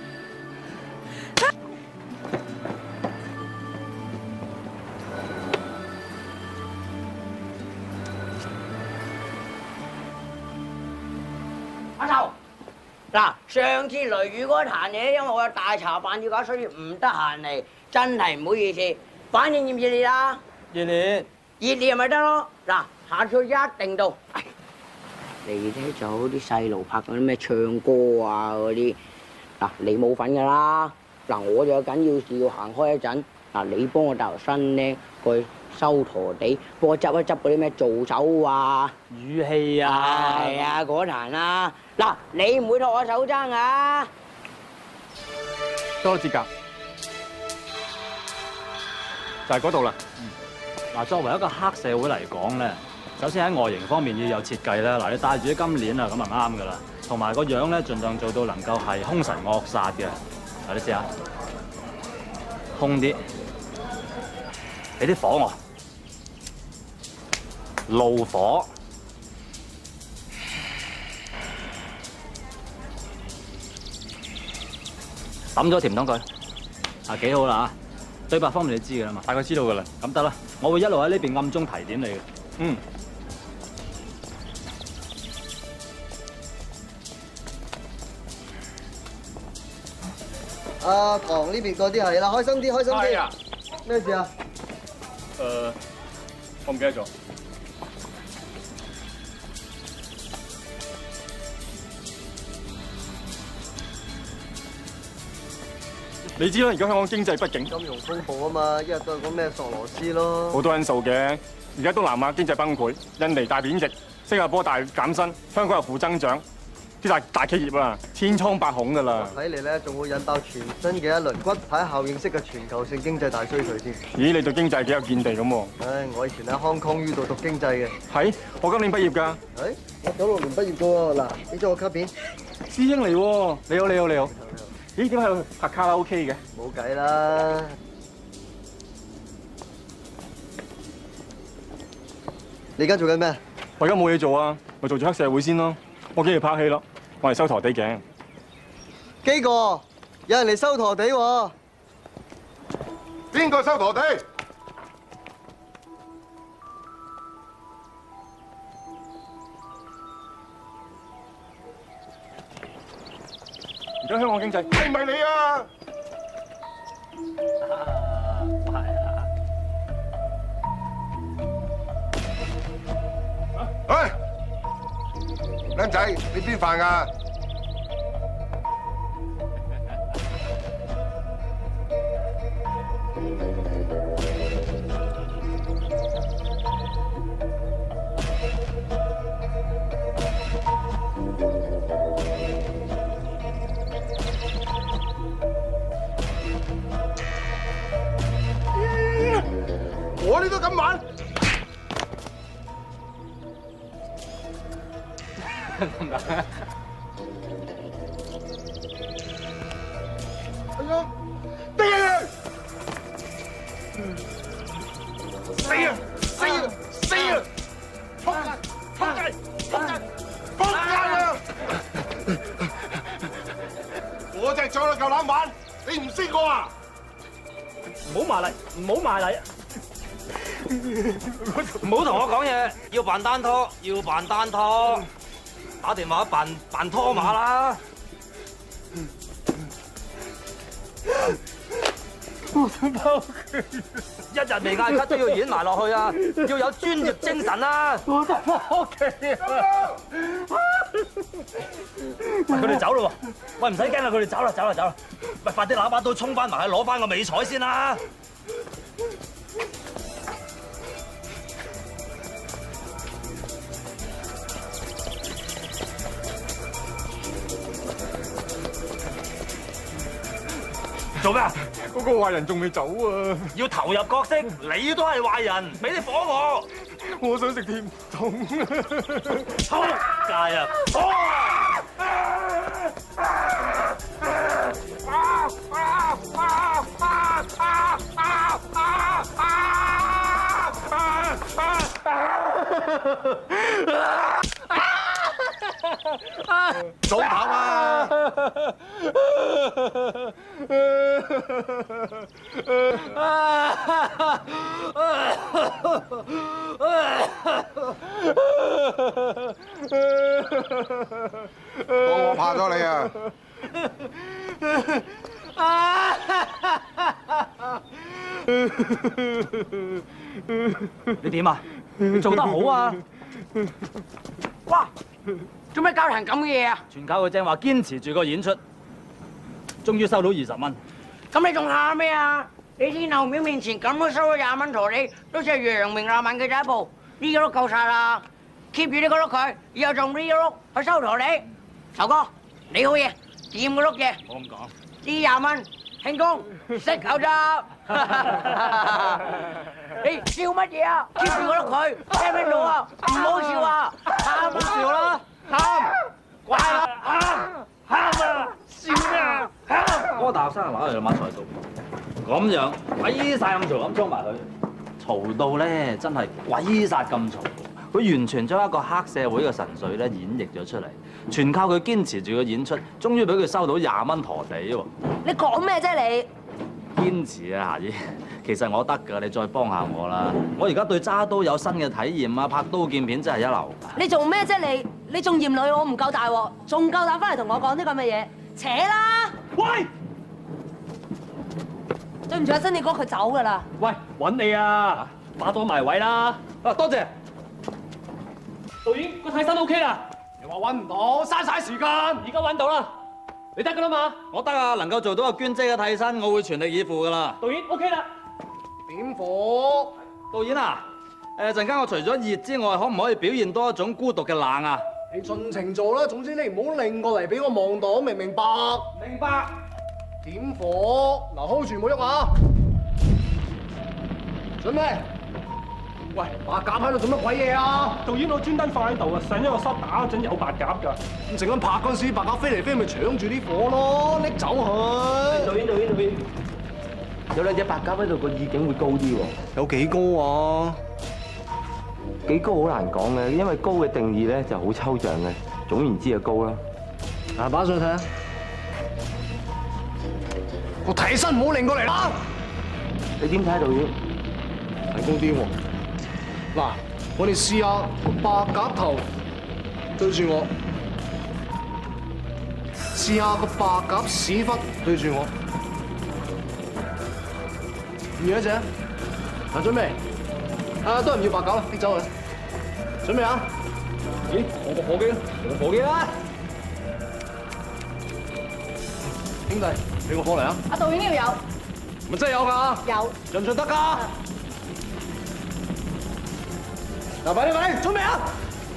阿頭，嗱，上次雷雨嗰壇嘢，因為我有大茶飯要搞，所以唔得閒嚟，真係唔好意思。反應熱唔熱烈啊？ 熱烈， 熱烈咪得咯。嗱，下次一定到。你睇就好啲細路拍嗰啲咩唱歌啊嗰啲，嗱你冇份㗎啦。嗱我就有緊要事要行開一陣，嗱你幫我帶條新靚去收陀地，幫我執一執嗰啲咩造酒啊、 語氣啊， 係啊嗰壇啦。嗱你唔會托我手踭啊？ 多節㗎，就係嗰度啦。 嗱，作為一個黑社會嚟講咧，首先喺外形方面要有設計啦。嗱，你戴住啲金鏈啊，咁就啱㗎啦。同埋個樣咧，盡量做到能夠係兇神惡煞嘅。嗱，你試下，兇啲，俾啲火我，怒火。抌咗甜筒佢，啊幾好啦嚇！對白方面你知㗎啦嘛， 大概知道㗎啦。 咁得啦，我會一路喺呢邊暗中提點你嘅。嗯。 阿唐呢邊嗰啲係啦，開心啲，開心啲。係啊。咩事啊？ 誒，我唔記得咗。你知啦，而家香港經濟不景， 金融風暴啊嘛，一日都係講咩索羅斯咯。 好多因素嘅。而家東南亞經濟崩潰，印尼大貶值，新加坡大減薪，香港又負增長，啲大大企業啊千瘡百孔㗎啦。 睇嚟咧，仲會引爆全新嘅一輪骨牌效應式嘅全球性經濟大衰退添。 咦，你對經濟幾有見地咁喎？ 唉，我以前喺 Hong Kong U 度讀經濟嘅。 係，我今年畢業㗎。 誒，我九六年畢業㗎喎。嗱，俾咗我卡片。 師兄嚟喎，你好，你好，你好。咦，點解喺度拍卡拉 OK 嘅？ 冇計啦。你而家做緊咩？ 我而家冇嘢做啊，咪做住黑社會先咯。我幾日拍戲咯，我係收陀地嘅。 基哥，有人嚟收陀地喎。 邊個收陀地？ 而家香港經濟係咪你啊？ 係啊！ 喂，僆仔，你邊飯㗎？我呢都咁玩，哎呀，掟啊！死啊！死啊！ 唔好埋嚟，唔好埋嚟。唔好同我講嘢，要扮單拖，要扮單拖，打電話扮扮拖馬啦。我想翻屋企，一日未嗌咳都要演埋落去啊！要有專業精神啊！我想翻屋企啊！喂，佢哋走咯喎！喂，唔使驚啦，佢哋走啦，走啦，走啦！喂，快啲攞把刀衝翻埋去攞翻個美彩先啦！做咩啊？ 嗰個壞人仲未走啊！ 要投入角色，你都係壞人，俾啲火我。 我想食甜筒啊！ 撲街啊！ 早跑啊！ 我怕咗你啊！ 你點啊？你做得好啊！ 哇！做咩搞成咁嘅嘢啊？ 全靠佢正話堅持住個演出，終於收到二十蚊。 咁你仲喊咩啊？你天后廟面前咁都收咗廿蚊陀你，都似係揚名立萬嘅第一步。呢個碌夠晒啦 ，keep 住呢個碌佢，以後仲呢個碌去收陀你。頭哥，你好嘢，掂個碌嘢。 冇咁講。 呢廿蚊慶功食口汁。你笑乜嘢啊 ？keep 住個碌佢，聽唔聽到啊？唔好笑啊！喊唔好笑啦！喊，乖啦，喊，喊啊，笑咩啊？喊！ 嗰個大學生攞嚟攞把菜刀，咁樣鬼殺咁嘈咁衝埋佢，嘈到咧真係鬼殺咁嘈，佢完全將一個黑社會嘅神髓咧演繹咗出嚟，全靠佢堅持住個演出，終於俾佢收到廿蚊陀地喎。 你講咩啫你？ 堅持啊，夏姨，其實我得㗎，你再幫下我啦。我而家對揸刀有新嘅體驗啊，拍刀劍片真係一流。 你做咩啫你？你仲嫌女我唔夠大鑊，仲夠膽翻嚟同我講啲咁嘅嘢？扯啦！ 喂， 對唔住啊，新你哥佢走㗎啦。 喂，揾你啊，馬多埋位啦。 啊，多謝。 導演個替身 O K 啦。 你話揾唔到，嘥晒時間。 而家揾到啦，你得㗎啦嘛？ 我得啊，能夠做到個娟姐嘅替身，我會全力以赴㗎啦。 導演 O K 啦。 點火？ 導演啊，誒陣間我除咗熱之外，可唔可以表現多一種孤獨嘅冷啊？ 你盡情做啦，總之你唔好擰過嚟俾我望到，明唔明白？ 明白。 點火？嗱 ，hold 住唔好喐啊！準備。喂，白鴿喺度做乜鬼嘢啊？ 導演我專登放喺度啊，上一個 shot 打嗰陣有白鴿㗎。 咁陣間拍嗰陣時，白鴿飛嚟飛去，咪搶住啲火咯，拎走佢。 導演，導演，導演，有兩隻白鴿喺度，個意境會高啲喎。 有幾高啊？ 幾高好難講嘅，因為高嘅定義咧就好抽象嘅。總言之就高啦。 嗱，擺上去睇下。個替身唔好擰過嚟啦！ 你點睇導演？ 提高啲喎。嗱，我哋試下個白鴿頭對住我，試下個白鴿屎忽對住我。唔要一隻，嗱準備，啊都係唔要白鴿啦，拎走佢。準備啊！ 咦，我個火機咧？我火機啦！ 兄弟，俾個火嚟啊！ 阿導演呢度有， 咪真係有㗎？ 有， 盡唔盡得㗎？嗱，快啲快啲，準備啊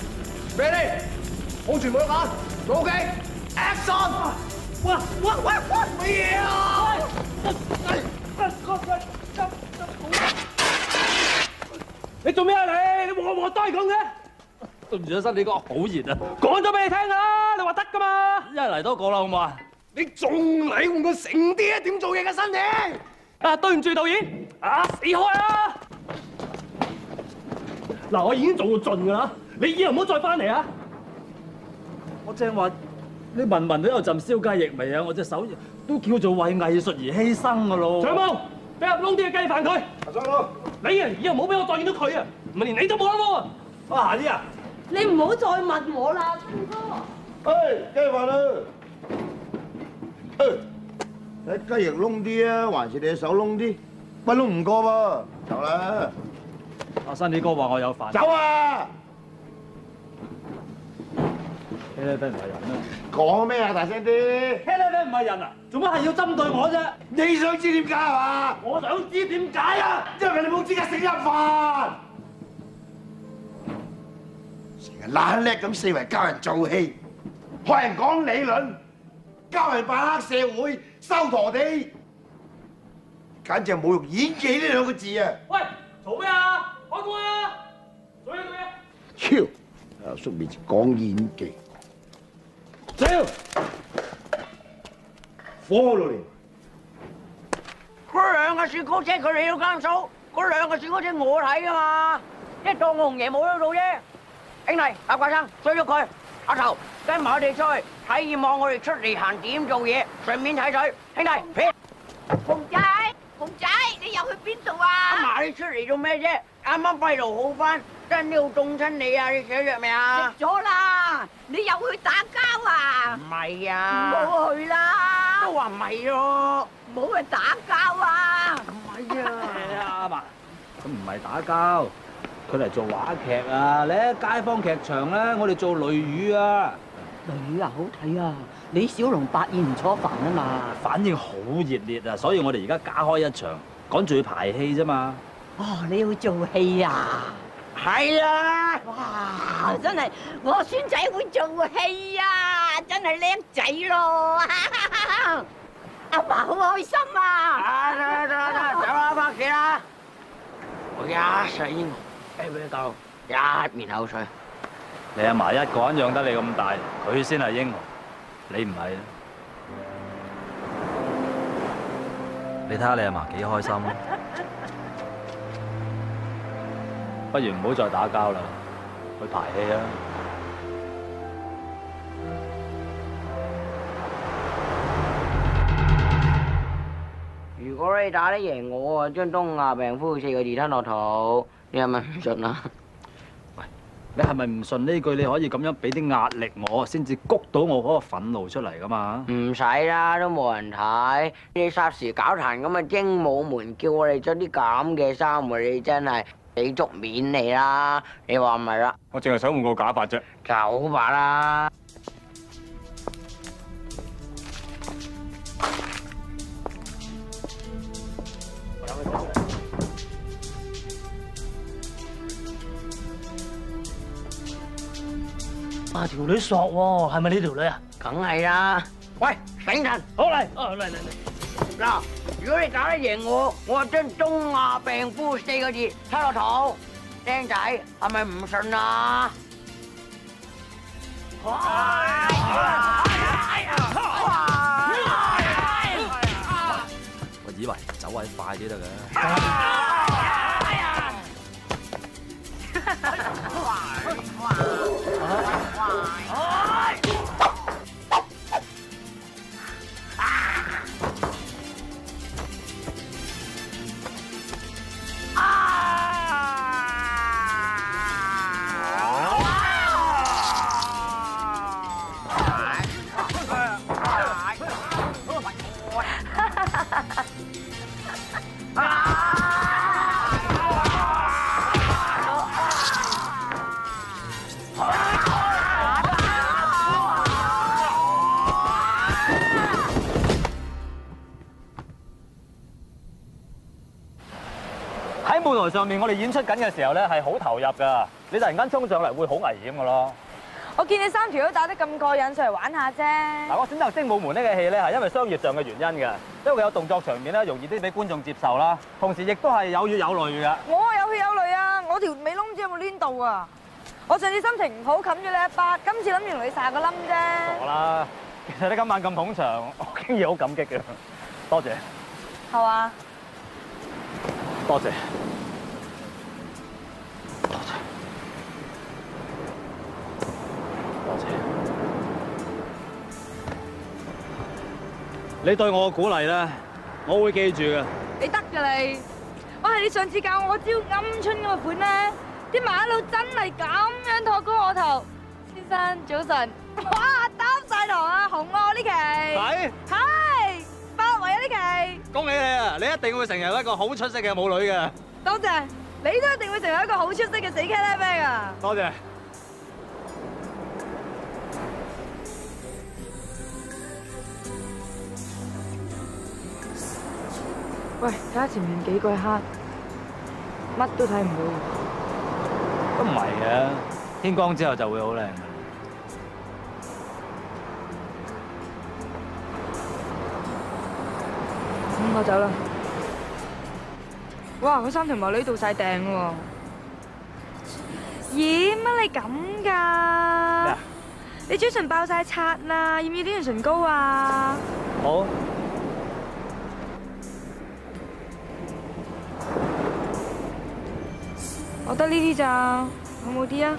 ！Ready，hold 住每一眼，攞機 ，action！ 哇哇哇哇！乜嘢啊？ 你做咩啊你？你我我都係咁嘅。 對唔住啊，新你哥好熱啊！ 講咗俾你聽㗎啦，你話得㗎嘛？ 一係嚟多個啦，好唔好啊？ 你仲嚟換個成啲啊？點做嘢嘅新嘢？ 啊，對唔住導演，啊死開啊！嗱，我已經做到盡㗎啦，你以後唔好再翻嚟啊！ 我正話，你聞聞都有陣燒雞翼味啊！我隻手都叫做為藝術而犧牲㗎咯。 長毛， 俾入窿啲嘅雞飯佢。阿叔佬，你啊，以後唔好俾我再見到佢啊，唔係連你都冇得撈啊！ 啊，夏姨啊， 你唔好再問我啦，春哥。 喂，雞飯啦！睇雞翼燶啲啊，還是你手燶啲？喂，燶唔過喎，走啦！ 阿新你哥話我有飯。 走啊！ 茄喱啡唔係人啊！ 講咩啊？大聲啲！ 茄喱啡唔係人啊？做乜係要針對我啫？ 你想知點解係嘛？ 我想知點解啊！ 因為你冇資格食一飯，成日懶叻咁四圍教人做戲，學人講理論，教人扮黑社會，收陀地，簡直係侮辱演技呢兩個字啊！ 喂，嘈咩啊？開工啊！做咩做咩？ 超！阿叔面前講演技，走！火爐嚟！ 嗰兩個雪糕車佢哋要間數，嗰兩個雪糕車我睇噶嘛，一當我紅爺冇得做啫。兄弟，阿怪生追咗佢，阿頭跟埋我哋出去體驗下我哋出嚟行點做嘢，順便睇水。兄弟，撇！ 熊仔，熊仔，你又去邊度啊？ 阿嫲，你出嚟做咩啫？啱啱肺癆好翻，真係要凍親你啊！你食咗藥未啊？ 食咗啦，你又去打交啊？ 唔係啊， 唔好去啦！ 都話唔係咯， 唔好去打交啊！ 唔係啊， 阿嫲，咁唔係打交，佢嚟做話劇啊！你喺街坊劇場咧，我哋做雷雨啊！ 雷雨啊，好睇啊！李小龍八燕唔錯飯啊嘛， 反應好熱烈啊！所以我哋而家加開一場，趕住去排戲啫嘛。 哦，你要做戲啊？係啊！ 哇，真係我孫仔會做戲啊，真係叻仔咯！阿爸好開心啊！ 啊，得啦得啦得，走啦，翻屋企啦！我一世英雄，俾俾你教一面口水。 你阿嫲一個人養得你咁大，佢先係英雄，你唔係。你睇下你阿嫲幾開心，不如唔好再打交啦，去排戲啊！ 如果你打得贏我啊，將東亞病夫四個字吞落肚，你係咪唔信啊？ 喂，你係咪唔信呢句？你可以咁樣俾啲壓力我，先至谷到我嗰個憤怒出嚟噶嘛？ 唔使啦，都冇人睇。你霎時搞壇咁嘅精武門，叫我哋着啲咁嘅衫，你真係俾足面你啦！你話唔係啦？ 我淨係想換個假髮啫。 走吧啦！ 啊，條女索喎，係咪呢條女啊？ 梗係啦！喂，醒神， 好嚟，哦嚟嚟嚟！ 嗱，如果你打得贏我，我就將東亞病夫四個字吞落肚。僆仔，係咪唔信啊？ 我以為走位快啲得嘅。喺舞台上面，我哋演出緊嘅時候咧，係好投入㗎。你突然間衝上嚟，會好危險㗎咯。 我見你三條都打得咁過癮，上嚟玩下啫。 嗱，我選擇《精武門》呢個戲咧，係因為商業上嘅原因嘅，因為佢有動作場面咧，容易啲俾觀眾接受啦。同時亦都係有血有淚㗎。 我啊有血有淚啊！我條尾窿唔知有冇攣到啊！我上次心情唔好，冚咗你一巴，今次諗住同你撒個冧啫。 傻啦！其實你今晚咁捧場，我經已好感激嘅。多謝。 係嘛？ 多謝。多謝。你對我嘅鼓勵咧， 我會記住嘅。 你得㗎你，我係你上次教我招鵪鶉嗰個款咧，啲馬騮真係咁樣托高我頭。先生早晨，哇擔晒堂啊，紅啊呢期。係。係。百圍啊呢期。恭喜你啊！你一定會成為一個好出色嘅舞女嘅。多謝，你都一定會成為一個好出色嘅死茄喱啡啊！多謝。喂，睇下前面幾個黑，乜都睇唔到。 都唔係嘅，天光之後就會好靚嘅。 咁我走啦。哇！嗰三條毛女到晒訂喎。咦？乜你咁㗎？咩啊？你嘴唇爆晒擦啦，要唔要啲潤唇膏啊？ 好。 我得呢啲咋，有冇啲啊？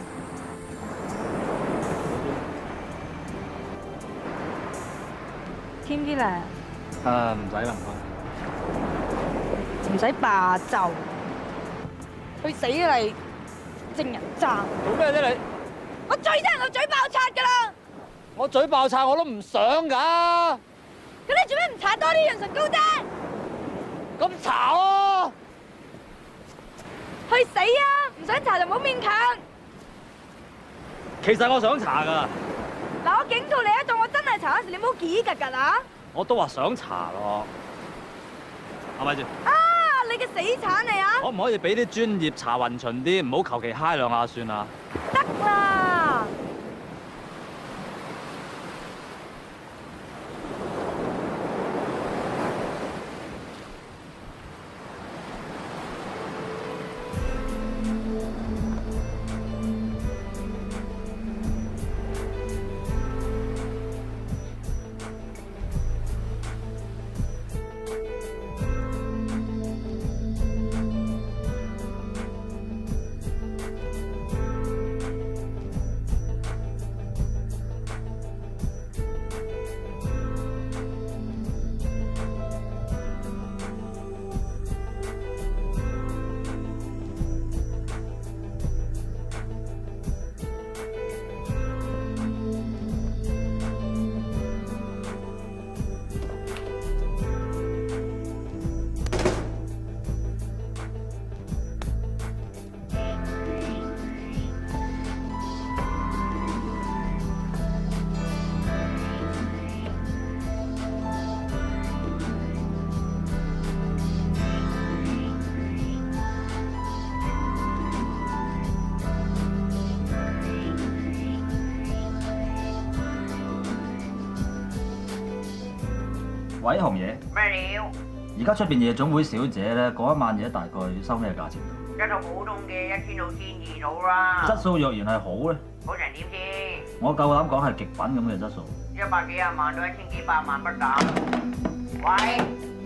添啲咧？ 誒，唔使啦，唔該。唔使霸就，去死啊你！正人渣。 做咩啫你？ 我最憎人個嘴爆擦㗎啦！ 我嘴爆擦我都唔想㗎。 咁你做咩唔搽多啲潤唇膏啫？ 咁搽咯。 去死啊！唔想搽就唔好勉強。 其實我想搽噶。 嗱，我警告你一，當我真係搽嗰時，你唔好幾格格啊！ 我都話想搽咯，係咪住？ 啊！你嘅死鏟嚟啊！ 可唔可以俾啲專業搽勻巡啲，唔好求其揩兩下算啊？ 得啦。 喂，紅爺。 咩料？ 而家出邊夜總會小姐咧，嗰一晚嘢大概收咩價錢？ 一套普通嘅一千到千二到啦。 質素若然係好咧， 好成點先？ 我夠膽講係極品咁嘅質素。 一百幾廿萬到一千幾百萬不等。喂。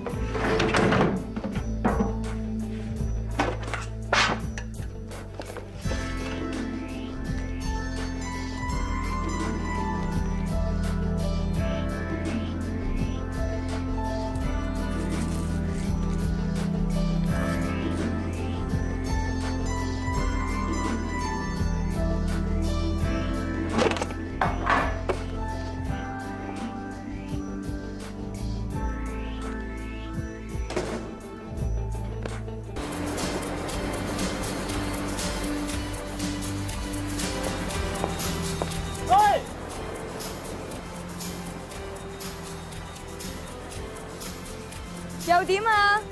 又點啊？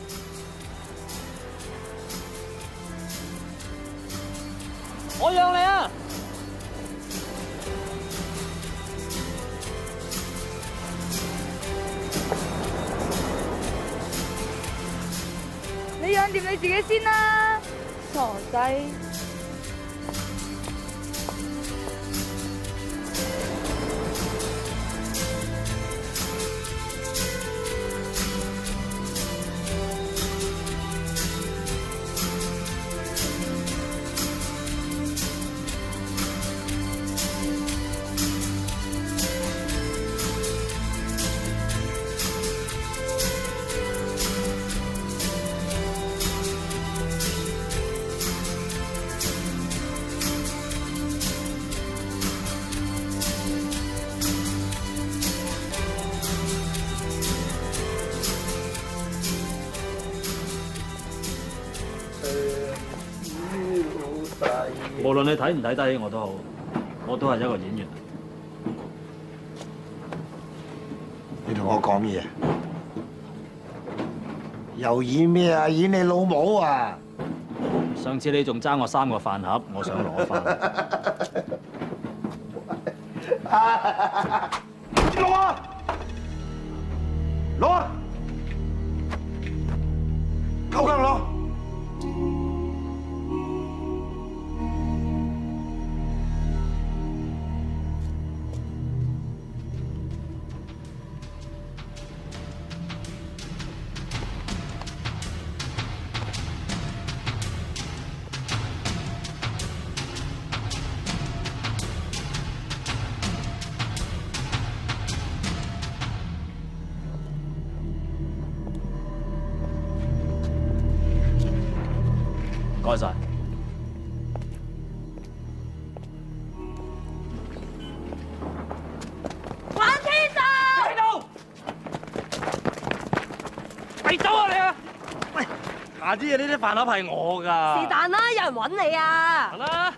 我讓你啊！ 你養掂你自己先啦，傻仔。 無論你睇唔睇得起我都好，我都係一個演員。 你同我講嘢，又演咩啊？演你老母啊！ 上次你仲爭我三個飯盒，我想攞翻。 攞啊！攞啊！夠姜攞！ 唔該晒。 玩天神！ 喺度！咪走啊你啊！喂，下啲嘢呢啲飯盒係我㗎。 是但啦，有人揾你啊！ 行啦。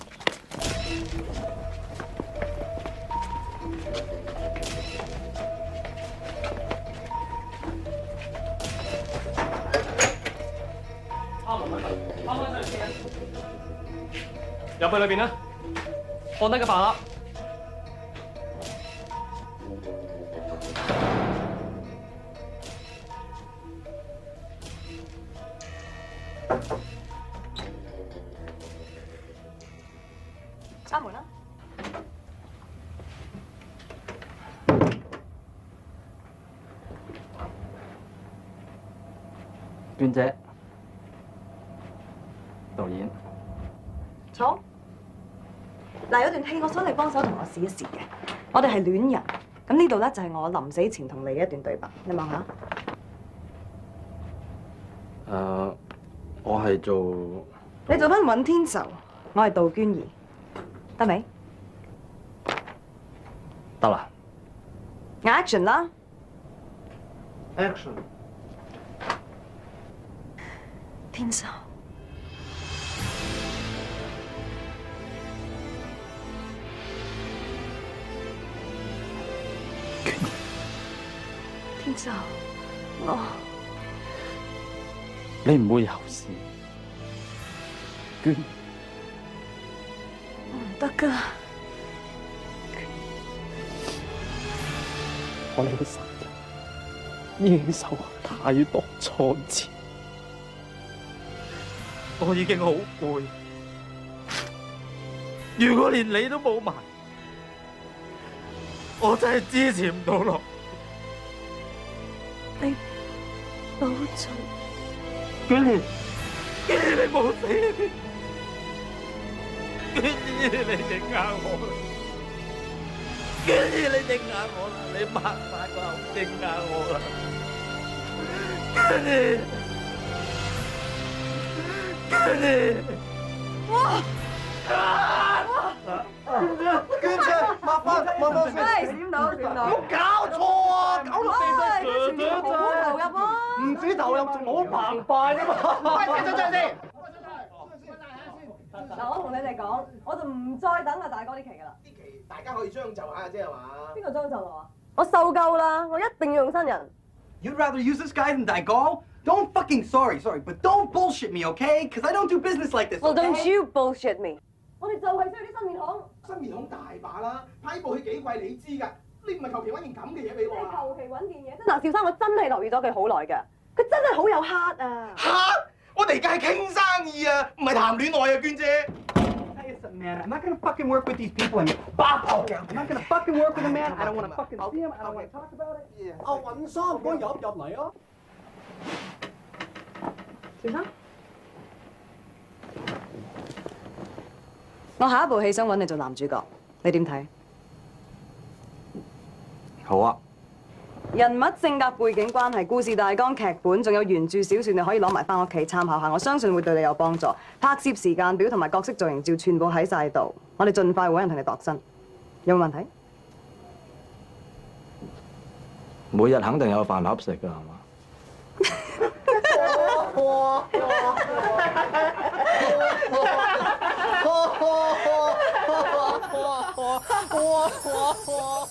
入去裏邊啦，放低個飯盒。 閂門啦！ 娟姐，導演。 坐。嗱，有段戲我想你幫手同我試一試嘅。我哋係戀人，咁呢度咧就係我臨死前同你嘅一段對白，你望下。 誒，我係做。 你做翻尹天仇，我係杜娟怡，得未？ 得啦。 Action 啦 ！Action！ 天仇。天仇，我你唔會有事，娟。 我唔得㗎。 我呢個殺人已經受太多挫折，我已經好攰。如果連你都冇埋，我真係支持唔到落。 你保重。 娟兒，娟兒你冇死，娟兒你整啱我啦，娟兒你整啱我啦，你擘大個口整啱我啦，娟兒，娟兒， 哇！ 娟姐，娟姐，抹翻，抹翻先。 喂，閃到，閃到。 冇搞錯啊！搞到地全部好投入喎。 唔止投入，仲好澎湃㗎嘛！ 喂， 先，先，先。 嗱，我同你哋講，我就唔再等阿大哥啲期㗎啦。 啲期大家可以將就下啫係嘛？ 邊個將就我啊？我受夠啦，我一定要用新人。 You'd rather use this guy than Daigo? Don't fucking sorry, sorry, but don't bullshit me, okay? Because I don't do business like this. Well, okay? don't you bullshit me. 我哋就係需要啲新面孔。 新面孔大把啦，拍部戲幾貴你知㗎，你唔係求其揾件咁嘅嘢俾我啊！ 你求其揾件嘢。嗱，邵生，我真係留意咗佢好耐㗎，佢真係好有 heart 啊！ 嚇！我哋而家係傾生意啊，唔係談戀愛啊，娟姐。 Man, I'm not gonna fucking work with these people and Bob, okay, I'm not gonna fucking work with a man. I don't wanna fucking see him. I don't wanna talk about it. 阿尹生，唔該入入嚟啊！ 邵生，我下一部戲想揾你做男主角，你點睇？ 好啊。 人物性格、背景關係、故事大綱、劇本，仲有原著小説，你可以攞埋翻屋企參考下，我相信會對你有幫助。拍攝時間表同埋角色造型照全部喺晒度，我哋盡快揾人同你度身，有冇問題？ 每日肯定有飯盒食㗎，係嘛？ 哇哇哇！ 哇哇哇！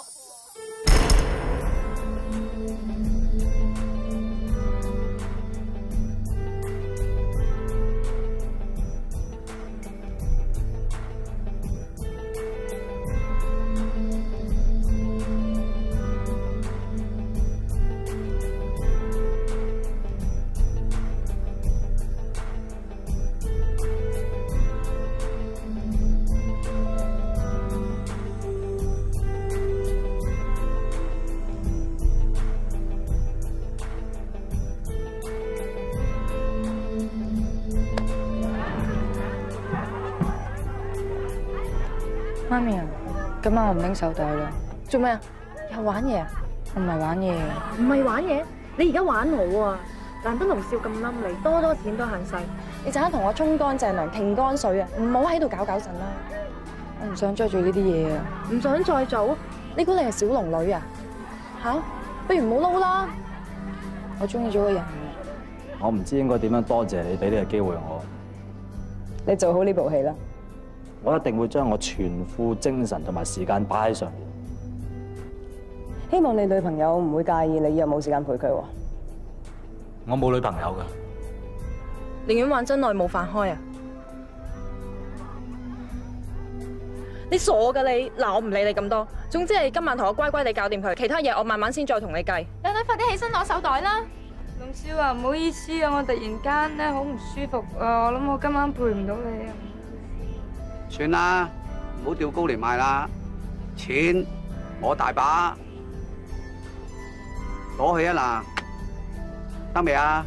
媽咪啊，今晚我唔拎手袋啦。 做咩啊？又玩嘢啊？ 我唔係玩嘢， 唔係玩嘢，你而家玩我啊！難得龍少咁冧你，多多錢多限世，你陣間同我沖乾淨涼、停乾水啊！唔好喺度搞搞震啦！ 我唔想再做呢啲嘢啊！ 唔想再做？你估你係小龍女啊？吓，不如唔好撈啦！ 我中意咗個人， 我唔知應該點樣多謝你俾呢個機會我。 你做好呢部戲啦！ 我一定會將我全副精神同埋時間擺喺上面。 希望你女朋友唔會介意你以後冇時間陪佢喎。 我冇女朋友㗎。 寧願玩真愛冇飯開啊！你傻㗎你！嗱，我唔理你咁多。總之係今晚同我乖乖地搞掂佢，其他嘢我慢慢先再同你計。 靚女，快啲起身攞手袋啦！龍少啊，唔好意思啊，我突然間咧好唔舒服啊，我諗我今晚陪唔到你啊。 算啦，唔好吊高嚟賣啦。錢我大把，攞去啊嗱，得未啊？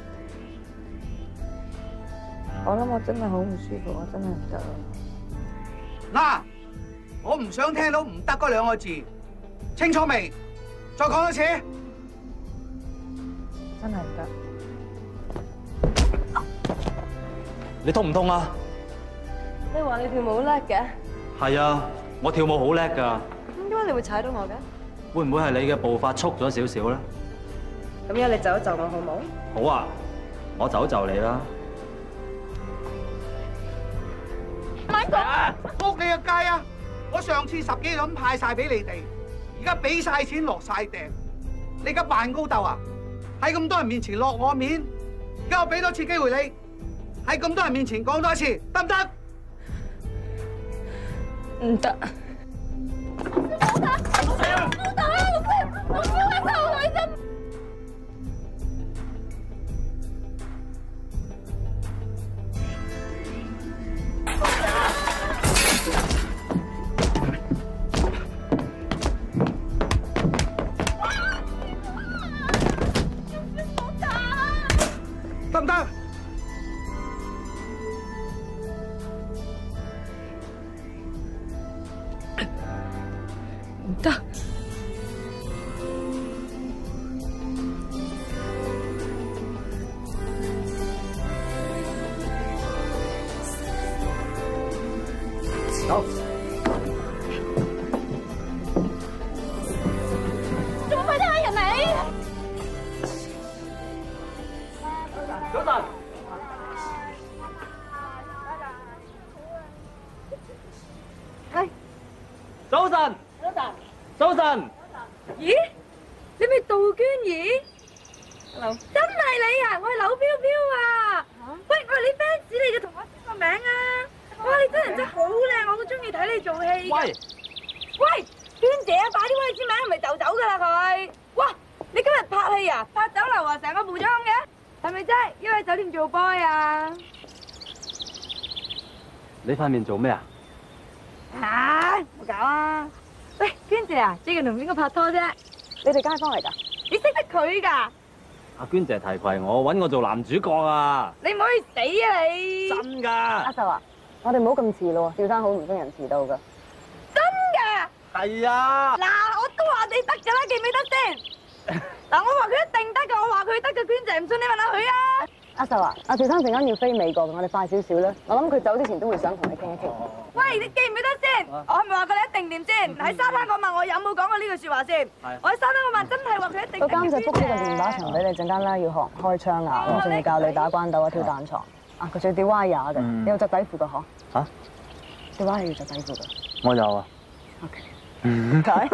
我諗我真係好唔舒服，我真係唔得嗱， 啊！ 我唔想聽到唔得嗰兩個字，清楚未？再講多次。 真係唔得。 你痛唔痛啊？ 你話你跳舞好叻嘅？ 係啊，我跳舞好叻㗎。 咁點解你會踩到我嘅？ 會唔會係你嘅步伐速咗少少咧？ 咁樣你就一就我好冇？ 好啊，我就就你啦。 咪講，仆你個街啊！我上次十幾咁派晒俾你哋，而家俾晒錢落晒訂，你而家扮高竇啊？喺咁多人面前落我面，而家我俾多次機會你，喺咁多人面前講多一次，得唔得？ 唔得。 唔好打！唔好打！我燒喺頭女啫。 得唔得？ 唔得。 走。 做乜快啲嗌人嚟？ 早晨。 係。 早晨。 早晨。 早晨。 咦？你咪杜娟儀 ？Hello。真係你啊！我係柳飄飄啊！喂，我係你 fans 嚟嘅，同我簽個名啊！哇，你真人真係好靚，我好中意睇你做戲。喂。喂，娟姐啊，快啲幫你簽名，係咪就走㗎啦佢？哇！你今日拍戲啊？拍酒樓啊？成個部裝嘅？係咪真？因為酒店做 boy 啊？ 你塊面做咩啊？ 嚇！冇搞啊！喂，娟姐啊，最近同邊個拍拖啫？ 你哋街坊嚟㗎？ 你識得佢㗎？ 阿娟姐提攜我，揾我做男主角啊！ 你唔可以死啊你！ 真㗎！ 阿秀啊，我哋唔好咁遲咯，趙生好唔中人遲到㗎。 真㗎？ 係啊！ 嗱，我都話你得㗎啦，記唔記得先？嗱，我話佢一定得㗎，我話佢得㗎，娟姐唔信你問下佢啊！ 阿秀啊，阿趙生陣間要飛美國，我哋快少少啦。我諗佢走之前都會想同你傾一傾。 喂，你記唔記得先？我係咪話佢你一定掂先？喺沙灘嗰晚我有冇講過呢句説話先？我喺沙灘嗰晚真係話佢一定。個監製 book 咗個電話場俾你，陣間咧要學開槍啊，我仲要教你打關鬥啊、跳彈床。啊，佢仲要吊歪牙嘅，你有着底褲㗎嗬？ 嚇？ 吊歪係要着底褲㗎。 我有啊。 OK。 唔解。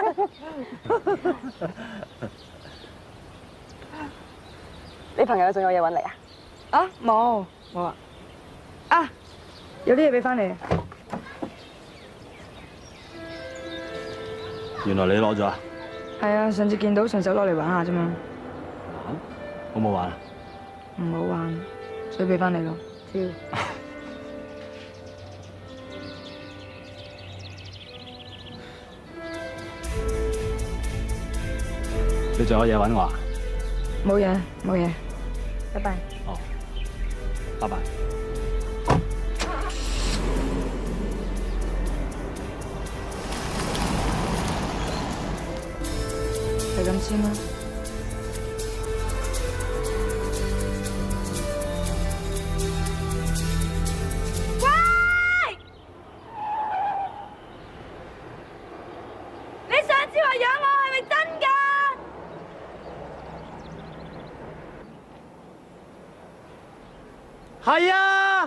你朋友仲有嘢揾你啊？ 啊，冇冇啊！啊，有啲嘢俾翻你。 原來你攞咗啊？ 係啊，上次見到順手攞嚟玩下啫嘛。 玩？好唔好玩啊？ 唔好玩，所以俾翻你咯。超。 你仲有嘢揾我啊？ 冇嘢，冇嘢。拜拜。 哦，拜拜。 係咁先啦。喂！你上次話養我係咪真㗎？ 係啊！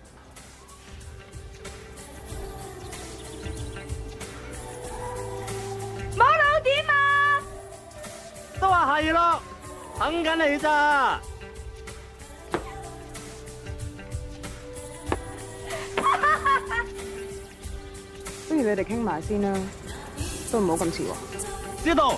冇老點啊！ 都話係咯，等緊你咋？ 不如你哋傾埋先啦，都唔好咁遲喎。 知道。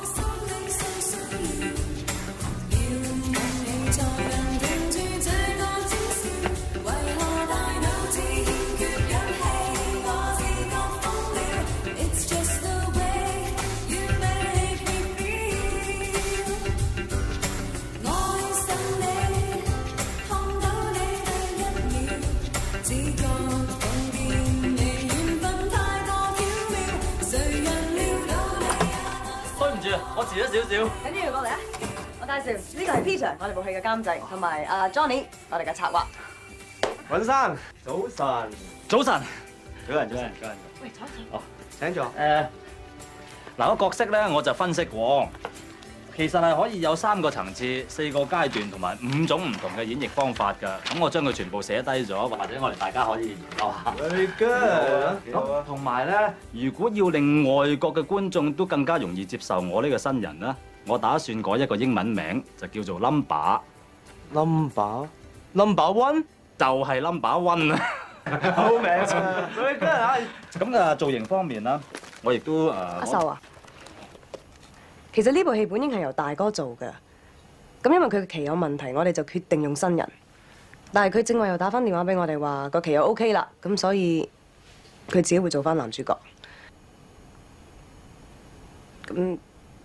我遲咗少少。 緊要過嚟啊！我介紹呢個係 Peter，我哋部戲嘅監製，同埋阿 Johnny，我哋嘅策劃。 尹生，早晨。 早晨。 早晨，早晨，早晨。 喂，坐一哦， 請坐。 誒，嗱個角色咧，我就分析過，其實係可以有三個層次、四個階段同埋五種唔同嘅演繹方法㗎。咁我將佢全部寫低咗，或者我哋大家可以研究下。 Very good。 咁同埋咧，如果要令外國嘅觀眾都更加容易接受我呢個新人咧，我打算改一個英文名，就叫做 Number。 Number Number One 就係 Number One 啊！ 好名啊！ Very good 啊！ 咁啊，造型方面啦，我亦都誒。 阿秀啊，其實呢部戲本應係由大哥做嘅，咁因為佢嘅期有問題，我哋就決定用新人。但係佢正話又打翻電話俾我哋話個期又 OK 啦，咁所以佢自己會做翻男主角。咁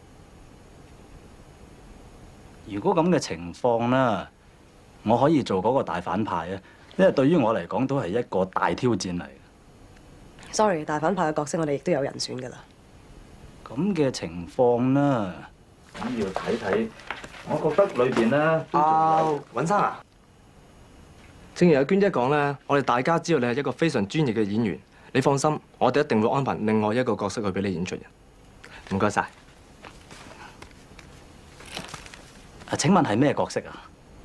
如果咁嘅情況咧，我可以做嗰個大反派啊，因為對於我嚟講都係一個大挑戰嚟。 Sorry， 大反派嘅角色我哋亦都有人選㗎啦。 咁嘅情況咧，咁要睇睇。我覺得裏邊咧， 啊，尹生啊，正如阿娟姐講咧，我哋大家知道你係一個非常專業嘅演員，你放心，我哋一定會安排另外一個角色去俾你演出嘅。唔該晒。 啊，請問係咩角色啊？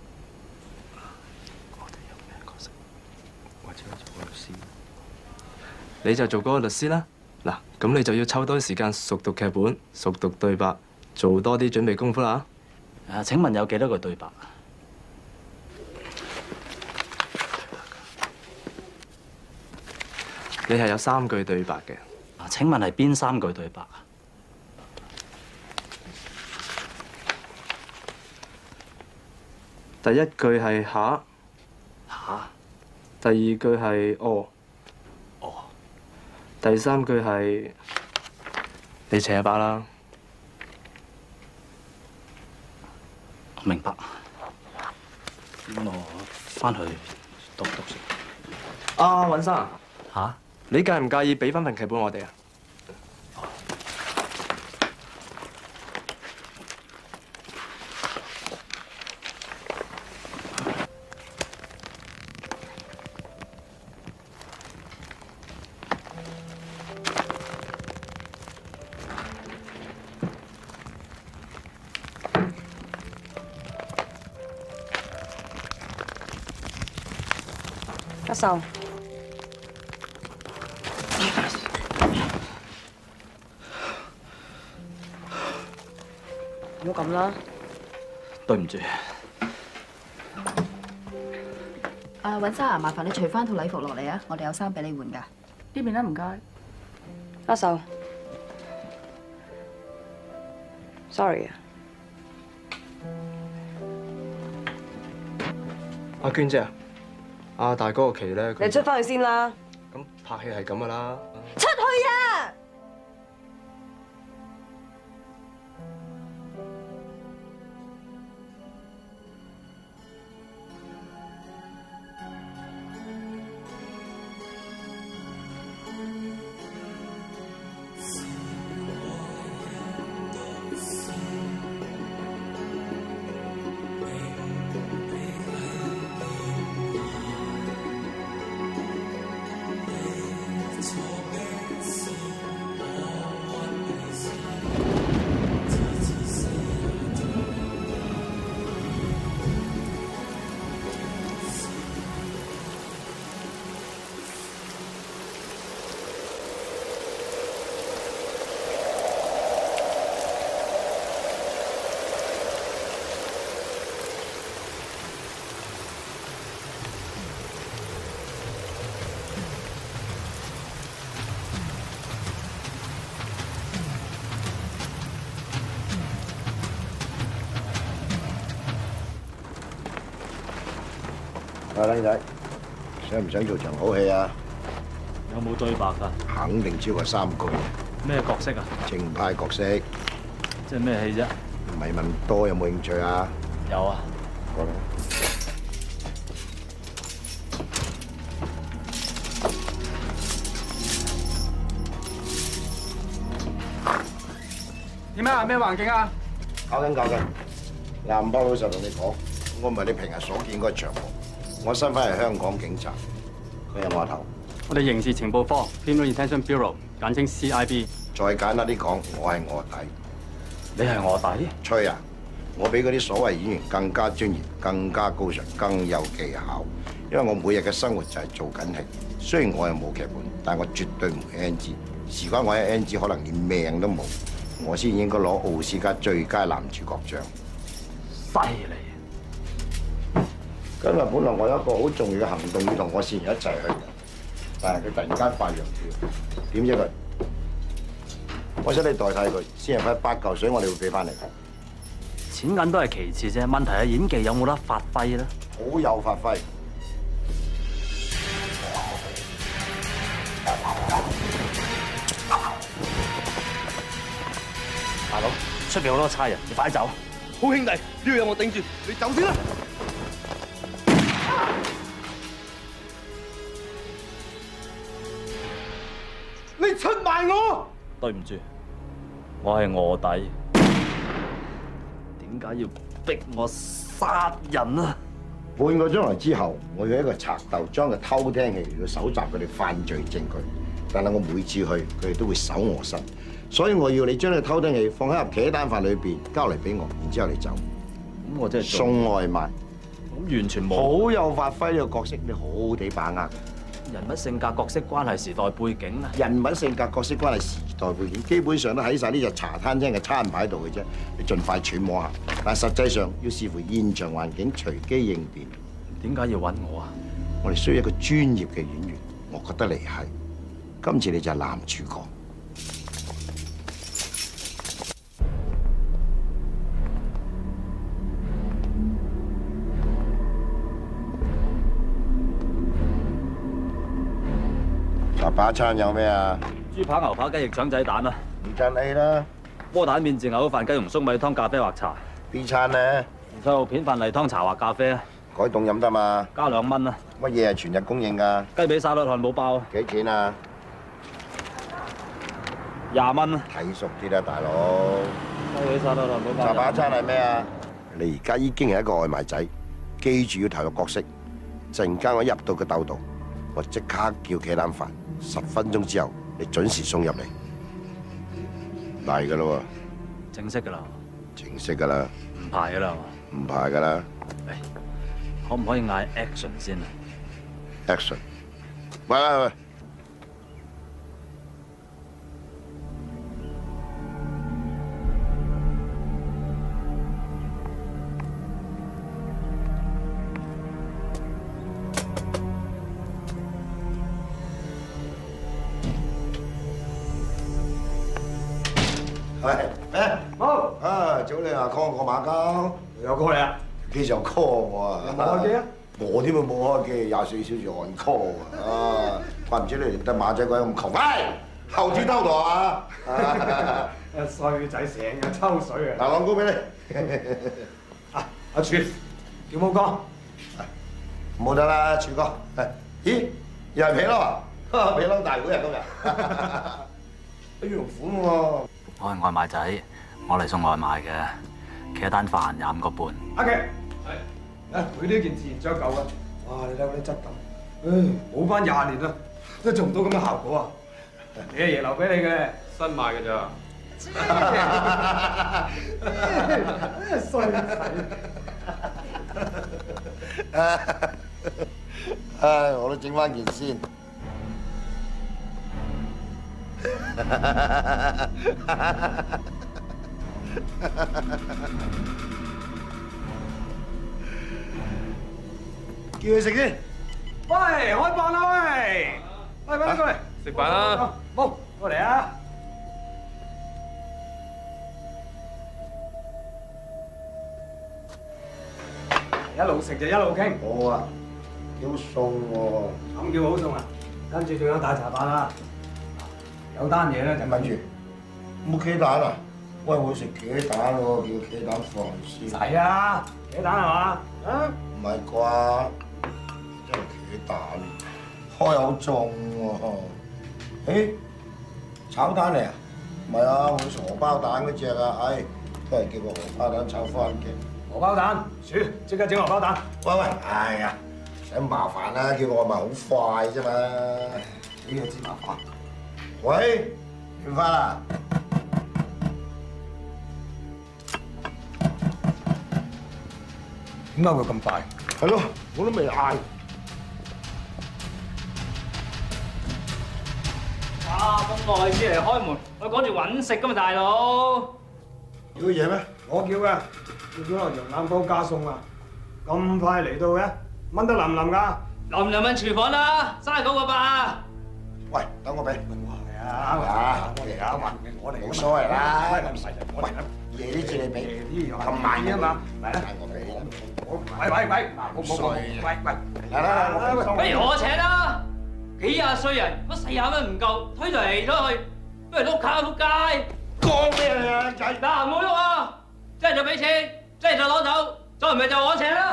我哋有咩角色？或者做個律師，你就做嗰個律師啦。嗱，咁你就要抽多啲時間熟讀劇本、熟讀對白，做多啲準備功夫啦。 啊，請問有幾多個對白啊？ 你係有三句對白嘅。 啊，請問係邊三句對白啊？ 第一句係嚇嚇， 第二句係哦哦， 第三句係你扯一把啦。 明白。咁我翻去讀讀先。 啊，尹生嚇， 你介唔介意俾翻份劇本我哋啊？ 阿秀， 咁啦。 對唔住。 啊，尹生啊，麻煩你除翻套禮服落嚟啊，我哋有衫俾你換㗎。 呢邊啦，唔該。 阿秀 ，sorry 啊。 阿娟姐啊，阿大哥個期咧， 你出翻去先啦。 咁拍戲係咁噶啦。 出去啊！ 阿靚仔，想唔想做場好戲啊？ 有冇對白㗎？ 肯定超過三句。 咩角色啊？ 正派角色。 即係咩戲啫？ 唔係問多，有冇興趣啊？ 有啊。 過嚟。 點啊？咩環境啊？ 搞緊搞緊。硬包老實同你講，我唔係你平日所見嗰個長毛。我身份係香港警察，佢有我頭。 我哋刑事情報科 Criminal Detention Bureau， 簡稱 C I B。 再簡單啲講，我係卧底。 你係卧底？ 吹啊！我比嗰啲所謂演員更加專業、更加高尚、更有技巧。因為我每日嘅生活就係做緊戲。雖然我又冇劇本，但我絕對唔會 N G。事關我喺 N G， 可能連命都冇，我先應該攞奧斯卡最佳男主角獎。 犀利！ 今日本來我有一個好重要嘅行動要同我線人一齊去嘅，但係佢突然間發羊吊，點知佢？我想你代替佢，先係八嚿水，我哋會俾翻你。 錢銀都係其次啫，問題係演技有冇得發揮咧？ 好有發揮。 大佬，出邊好多差人，你快走！ 好兄弟，呢度有我頂住，你走先啦。你出賣我！ 對唔住，我係卧底。點解要逼我殺人啊？ 半個鐘頭之後，我要一個賊竇將個偷聽器嚟到搜集佢哋犯罪證據，但係我每次去，佢哋都會守我身，所以我要你將呢個偷聽器放喺盒企單飯裏邊，交嚟俾我，然之後你走。 咁我真係送外賣， 咁完全冇。 好有發揮呢個角色，你好好地把握。 人物性格、角色關係、時代背景啊！ 人物性格、角色關係、時代背景，基本上都喺晒呢隻茶餐廳嘅餐牌度嘅啫。你盡快揣摩下，但係實際上要視乎現場環境，隨機應變。 點解要揾我啊？ 我哋需要一個專業嘅演員，我覺得你係。今次你就係男主角。茶把餐有咩啊？ 豬扒、牛扒、雞翼、腸仔蛋啊！ 唔襯 A 啦。 窩蛋麵、豉牛飯、雞蓉粟米湯、咖啡或茶。 B 餐呢？ 菜肉片、飯例湯、茶或咖啡啊！ 改凍飲得嘛？ 加兩蚊啊！ 乜嘢係全日供應㗎？ 雞髀沙律漢堡包啊！ 幾錢啊？ 廿蚊啊！ 睇熟啲啦，大佬。 雞髀沙律漢堡包。 茶把餐係咩啊？你而家已經係一個外賣仔，記住要投入角色。陣間我入到個竇度，我即刻叫企單飯。十分鐘之後，你準時送入嚟。嚟㗎啦喎！ 正式㗎啦！ 正式㗎啦！ 唔排㗎啦！ 唔排㗎啦！ 可唔可以嗌 action 先啊 ？action！ 喂喂喂！ 喂，咩？ 好啊，早你啊 call 我馬交， 有 call 你啊？ 幾時又 call 我啊？ 有冇開機啊？ 我點會冇開機？廿四小時 on call 啊！怪唔知你得馬仔鬼咁窮。喂，後子偷渡啊！ 衰仔成日抽水啊！ 嗱，朗高俾你。 啊，阿柱，叫冇哥。 冇得啦，柱哥。咦，又係皮褸啊？皮褸大會啊今日。一樣款喎。 我係外賣仔，我嚟送外賣嘅，企一單飯廿五個半。 阿奇，係，啊，佢呢件自然將就嘅。哇，你睇嗰啲質感，唉，冇翻廿年啦，都做唔到咁嘅效果啊！你阿爺留俾你嘅，新買嘅咋？衰仔！ 唉，我都整翻件先。叫佢食先。 喂，開飯啦喂！喂，快啲過嚟。 食飯啦。 冇，過嚟啊！一路食就一路傾。 好啊，幾好餸喎。 咁叫好餸啊！跟住仲有大茶飯啊！有單嘢咧就咪住，冇茄蛋啊？喂，我食茄蛋喎，叫茄蛋飯先。 係啊，茄蛋係嘛？啊？ 唔係啩？真係茄蛋，開口重喎。誒，炒蛋嚟啊？唔係啊，我食荷包蛋嗰只啊，唉，都係叫個荷包蛋炒番嘅。 荷包蛋，鼠，即刻整荷包蛋。 喂喂，哎呀，使咁麻煩啦，叫我咪好快啫嘛。呢個知麻煩。喂，完飯啦？ 點解會咁快？ 係咯，我都未嗌。 哇！咁耐先嚟開門，我趕住揾食㗎嘛，大佬。 要嘢咩？ 我叫嘅，叫咗個羊腩煲加餸啊！咁快嚟到嘅，炆得腍唔腍㗎？ 淋唔淋緊廚房啦，三十九個八啊！ 喂，等我俾。 係啊， 我嚟啊， 我嚟， 冇所謂啦。 喂，我嚟， 夜啲錢你俾， 咁咁慢啊嘛，嚟啦， 我俾。 喂喂喂，冇冇冇，喂喂， 嚟啦， 不如我請啦，幾廿歲人，乜四廿蚊唔夠，推嚟推去，不如碌卡碌街。 講咩啊，仔？ 嗱，唔好喐啊！即係就俾錢，即係就攞走，再唔係就我請啦。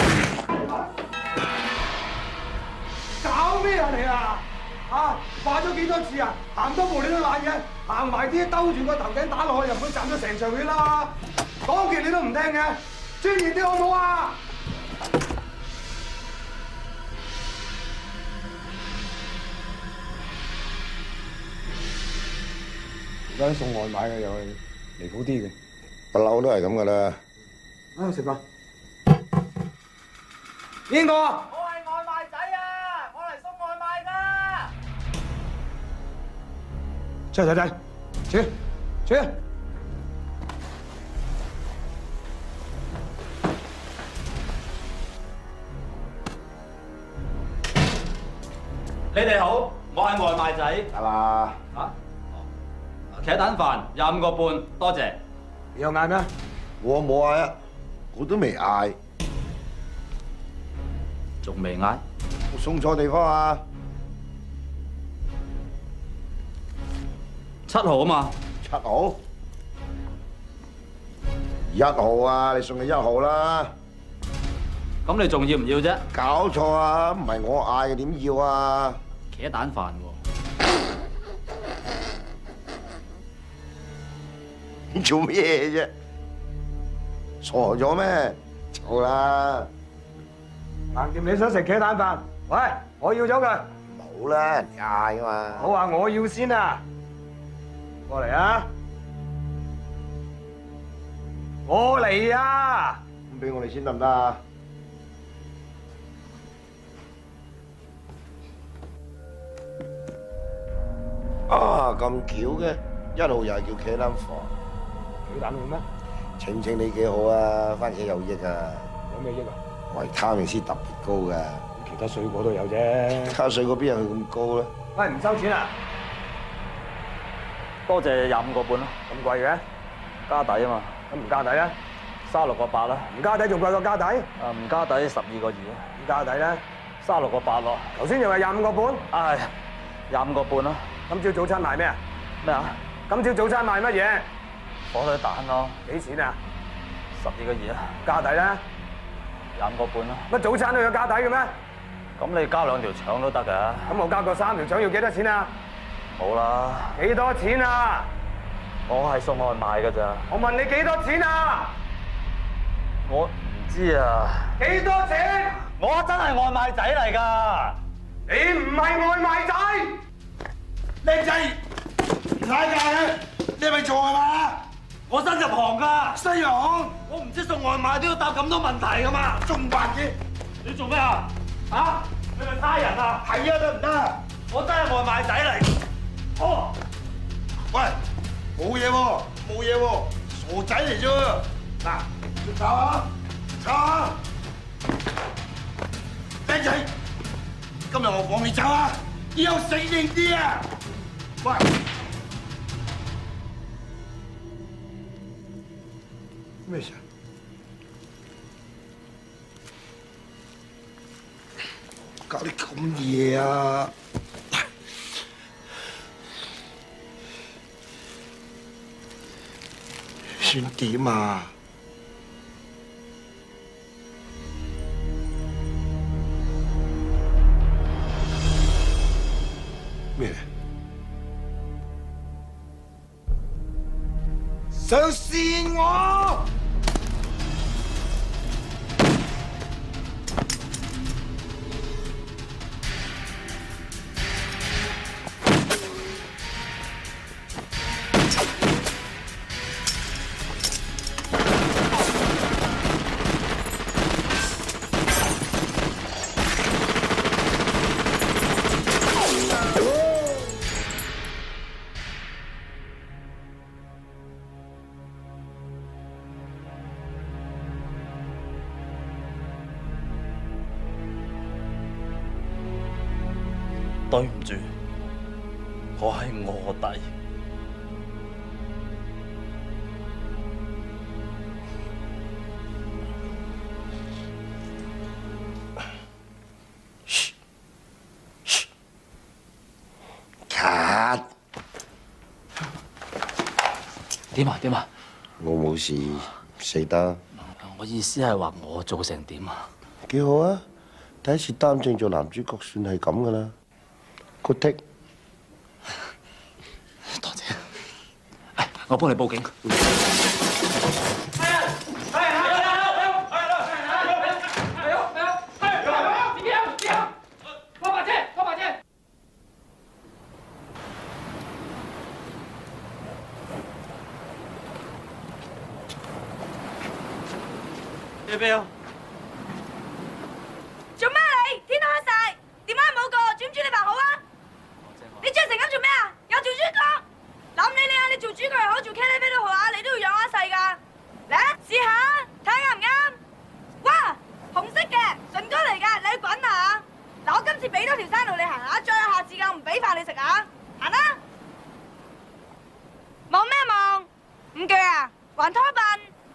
搞咩啊你啊？啊，話咗幾多次啊？行多步你都賴嘅，行埋啲兜住個頭頂打落去，入去賺咗成場血啦！講極你都唔聽嘅，專業啲好唔好啊？而家送外賣嘅又係離譜啲嘅， 不嬲都係咁噶啦。 啊，食飯。邊個？ 我係外賣仔啊！我嚟送外賣㗎。 出嚟仔仔，住住。 你哋好，我係外賣仔。 係嘛？ 嚇？茄蛋飯廿五個半，多謝。 你有嗌咩？ 我冇嗌啊，我都未嗌。 仲未嗌？ 我送錯地方啊！ 七號啊嘛。 七號？一號啊！你送去一號啦。 咁你仲要唔要啫？ 搞錯啊！唔係我嗌嘅，點要啊？ 茄蛋飯喎。 做咩啫？傻咗咩？嘈啦！ 橫掂你想食茄蛋飯，喂，我要咗佢。 冇啦，人哋嗌啊嘛。 我話我要先啊！過嚟啊！我嚟啊！ 咁俾我哋先得唔得啊？啊，咁巧嘅，一號又係叫茄蛋飯。 茄蛋好咩？ 晴晴你幾好啊，番茄有益啊。 有咩益啊？ 維他命 C 特別高㗎。 其他水果都有啫。 其他水果邊有佢咁高咧？ 喂，唔收錢啊？ 多謝廿五個半咯。 咁貴嘅？ 加底啊嘛。 咁唔加底咧？ 三六個八啦。 唔加底仲貴過加底？ 啊，唔加底十二個二。 唔加底咧？ 三六個八咯。 頭先又話廿五個半？ 唉，廿五個半咯。 今朝早餐賣咩啊？ 咩啊？ 今朝早餐賣乜嘢？ 火腿蛋咯。 幾錢啊？ 十二個二啊。 加底咧？ 廿五個半咯。 乜早餐都有加底嘅咩？ 咁你加兩條腸都得㗎。 咁我加個三條腸要幾多錢啊？ 好啦。 幾多錢啊？ 我係送外賣㗎咋。 我問你幾多錢啊？ 我唔知啊。 幾多錢？ 我真係外賣仔嚟㗎。 你唔係外賣仔。 靚仔，唔拉架嘅，你係咪做係嘛？ 我新入行㗎。 新入行？ 我唔知送外賣都要答咁多問題㗎嘛。 仲白嘅？ 你做咩啊？啊？你咪差人啊？ 係啊，得唔得？ 我真係外賣仔嚟。哦。 喂，冇嘢喎，冇嘢喎，傻仔嚟啫喎。嗱，你炒下，炒下。靚仔，今日我放你走啊！以後死硬啲啊！喂，咩事啊？搞啲咁夜啊！算點啊？咩？想試我？ 對唔住，我係臥底。 咳！ 點啊點啊！ 我冇事，死得。 我意思係話我做成點啊？ 幾好啊！第一次擔正做男主角，算係咁噶啦。Good take。 多謝。誒，我幫你報警。 要不要？做咩你？天都黑晒，電話冇過，轉唔轉你辦好啊？你着成咁做咩啊？有做主角？諗你你啊！你做主角又好，做茄喱啡都好啊！你都要養我一世㗎。嚟啊，試下睇下啱唔啱？哇，紅色嘅順哥嚟㗎，你去滾啊！嗱，我今次俾多條山路你行下，再有下次㗎，我唔俾飯你食啊！行啦！望咩望？唔鋸啊？還拖笨？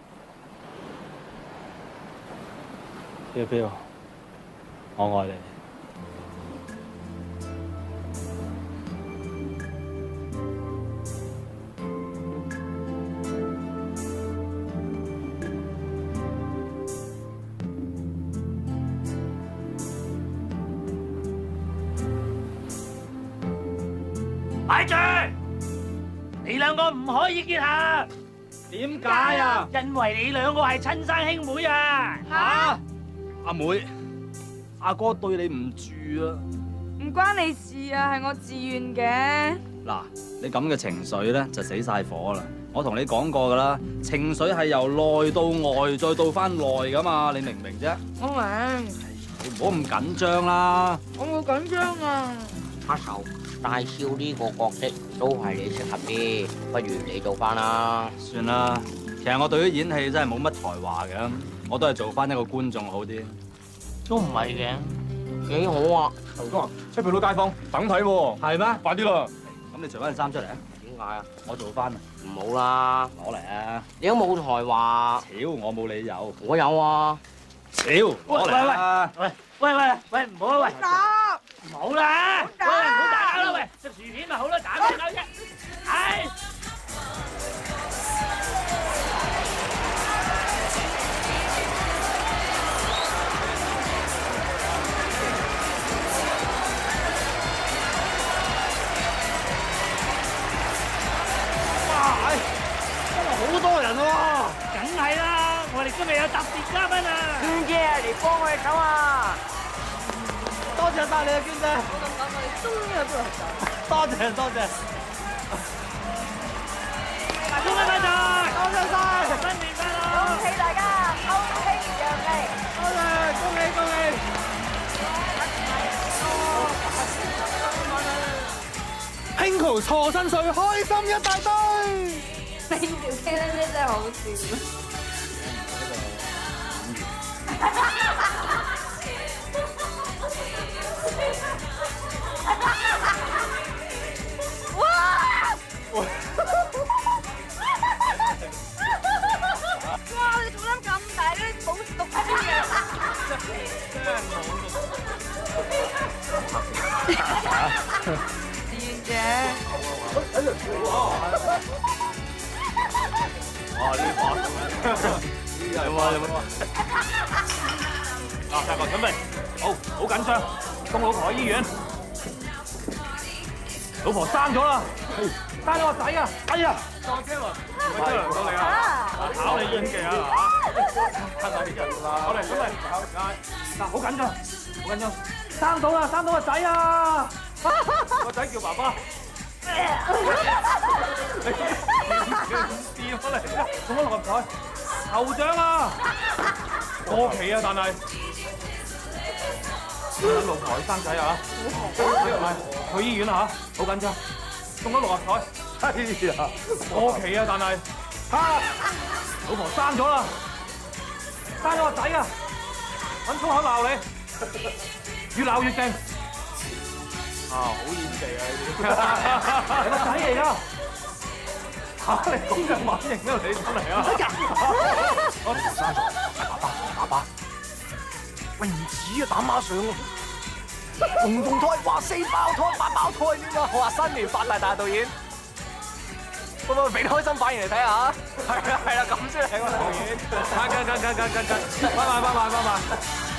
飄飄，我愛你。 擺住！你兩個唔可以結合。 點解啊？ 因為你兩個係親生兄妹啊！ 嚇！阿妹，阿哥對你唔住啊！ 唔關你事啊，係我自願嘅。 嗱，你咁嘅情緒咧就死晒火啦！我同你講過噶啦，情緒係由內到外，再到翻內噶嘛，你明唔明啫？ 我明。 你唔好咁緊張啦！ 我冇緊張啊！ 阿壽，大少呢個角色都係你適合啲，不如你做翻啦。 算啦，其實我對於演戲真係冇乜才華嘅，我都係做翻一個觀眾好啲。 都唔係嘅，幾好啊！ 頭哥，出邊老街坊等睇喎。 係咩？ 快啲啦！ 咁你除翻件衫出嚟啊！ 點嗌啊？ 我做翻啊！ 唔好啦， 攞嚟啊！ 你都冇才華。 屌，我冇理由。 我有啊。 屌，攞嚟啊！ 喂喂喂喂，唔好啊喂！唔好啦！喂，唔好打交啦喂！食薯片咪好啦，打咩交啫？唉！好多人喎，梗係啦！我哋今日有特別嘉賓啊！ 娟姐嚟幫我哋手啊！ 多謝晒你啊，娟姐！ 我咁講，我哋終於有邊個手。 多謝多謝。恭喜發財！多謝晒！新年快樂！ 恭喜大家，歐氣揚利！ 多謝，恭喜恭喜！興圖錯身歲，開心一大堆！ 你條車咧咧真係好笑。哇！哇！你做得咁大咧，冇讀書嘅。娟姐。 哇！呢把有冇有冇啊？啊！大哥準備好，好緊張，送老婆去醫院。老婆生咗啦，生咗個仔啊！哎呀，撞車喎！喂，車輪到你啊！考你演技啊嚇！睇下啲人啦，好嚟準備，嗱，好緊張，好緊張，生到啦，生到個仔啊！個仔叫爸爸。掂翻嚟，中咗六合彩，頭獎啊！過期啊，但係等老婆去生仔啊！去醫院啊嚇，好緊張，中咗六合彩，哎呀，過期啊，但係嚇，老婆生咗啦，生咗個仔啊！揾粗口鬧你，越鬧越勁。啊，好演技啊！呢啲，你個仔嚟㗎嚇！你咁嘅反應都你出嚟啊！我生咗，爸爸爸爸，喂唔止啊，打孖上啊！龍鳳胎，哇四胞胎八胞胎添啊！我話新年發大大導演，可唔可以俾啲開心反應嚟睇下？係啦係啦，咁先係個導演。跟跟跟跟跟跟跟，拜拜拜拜拜拜。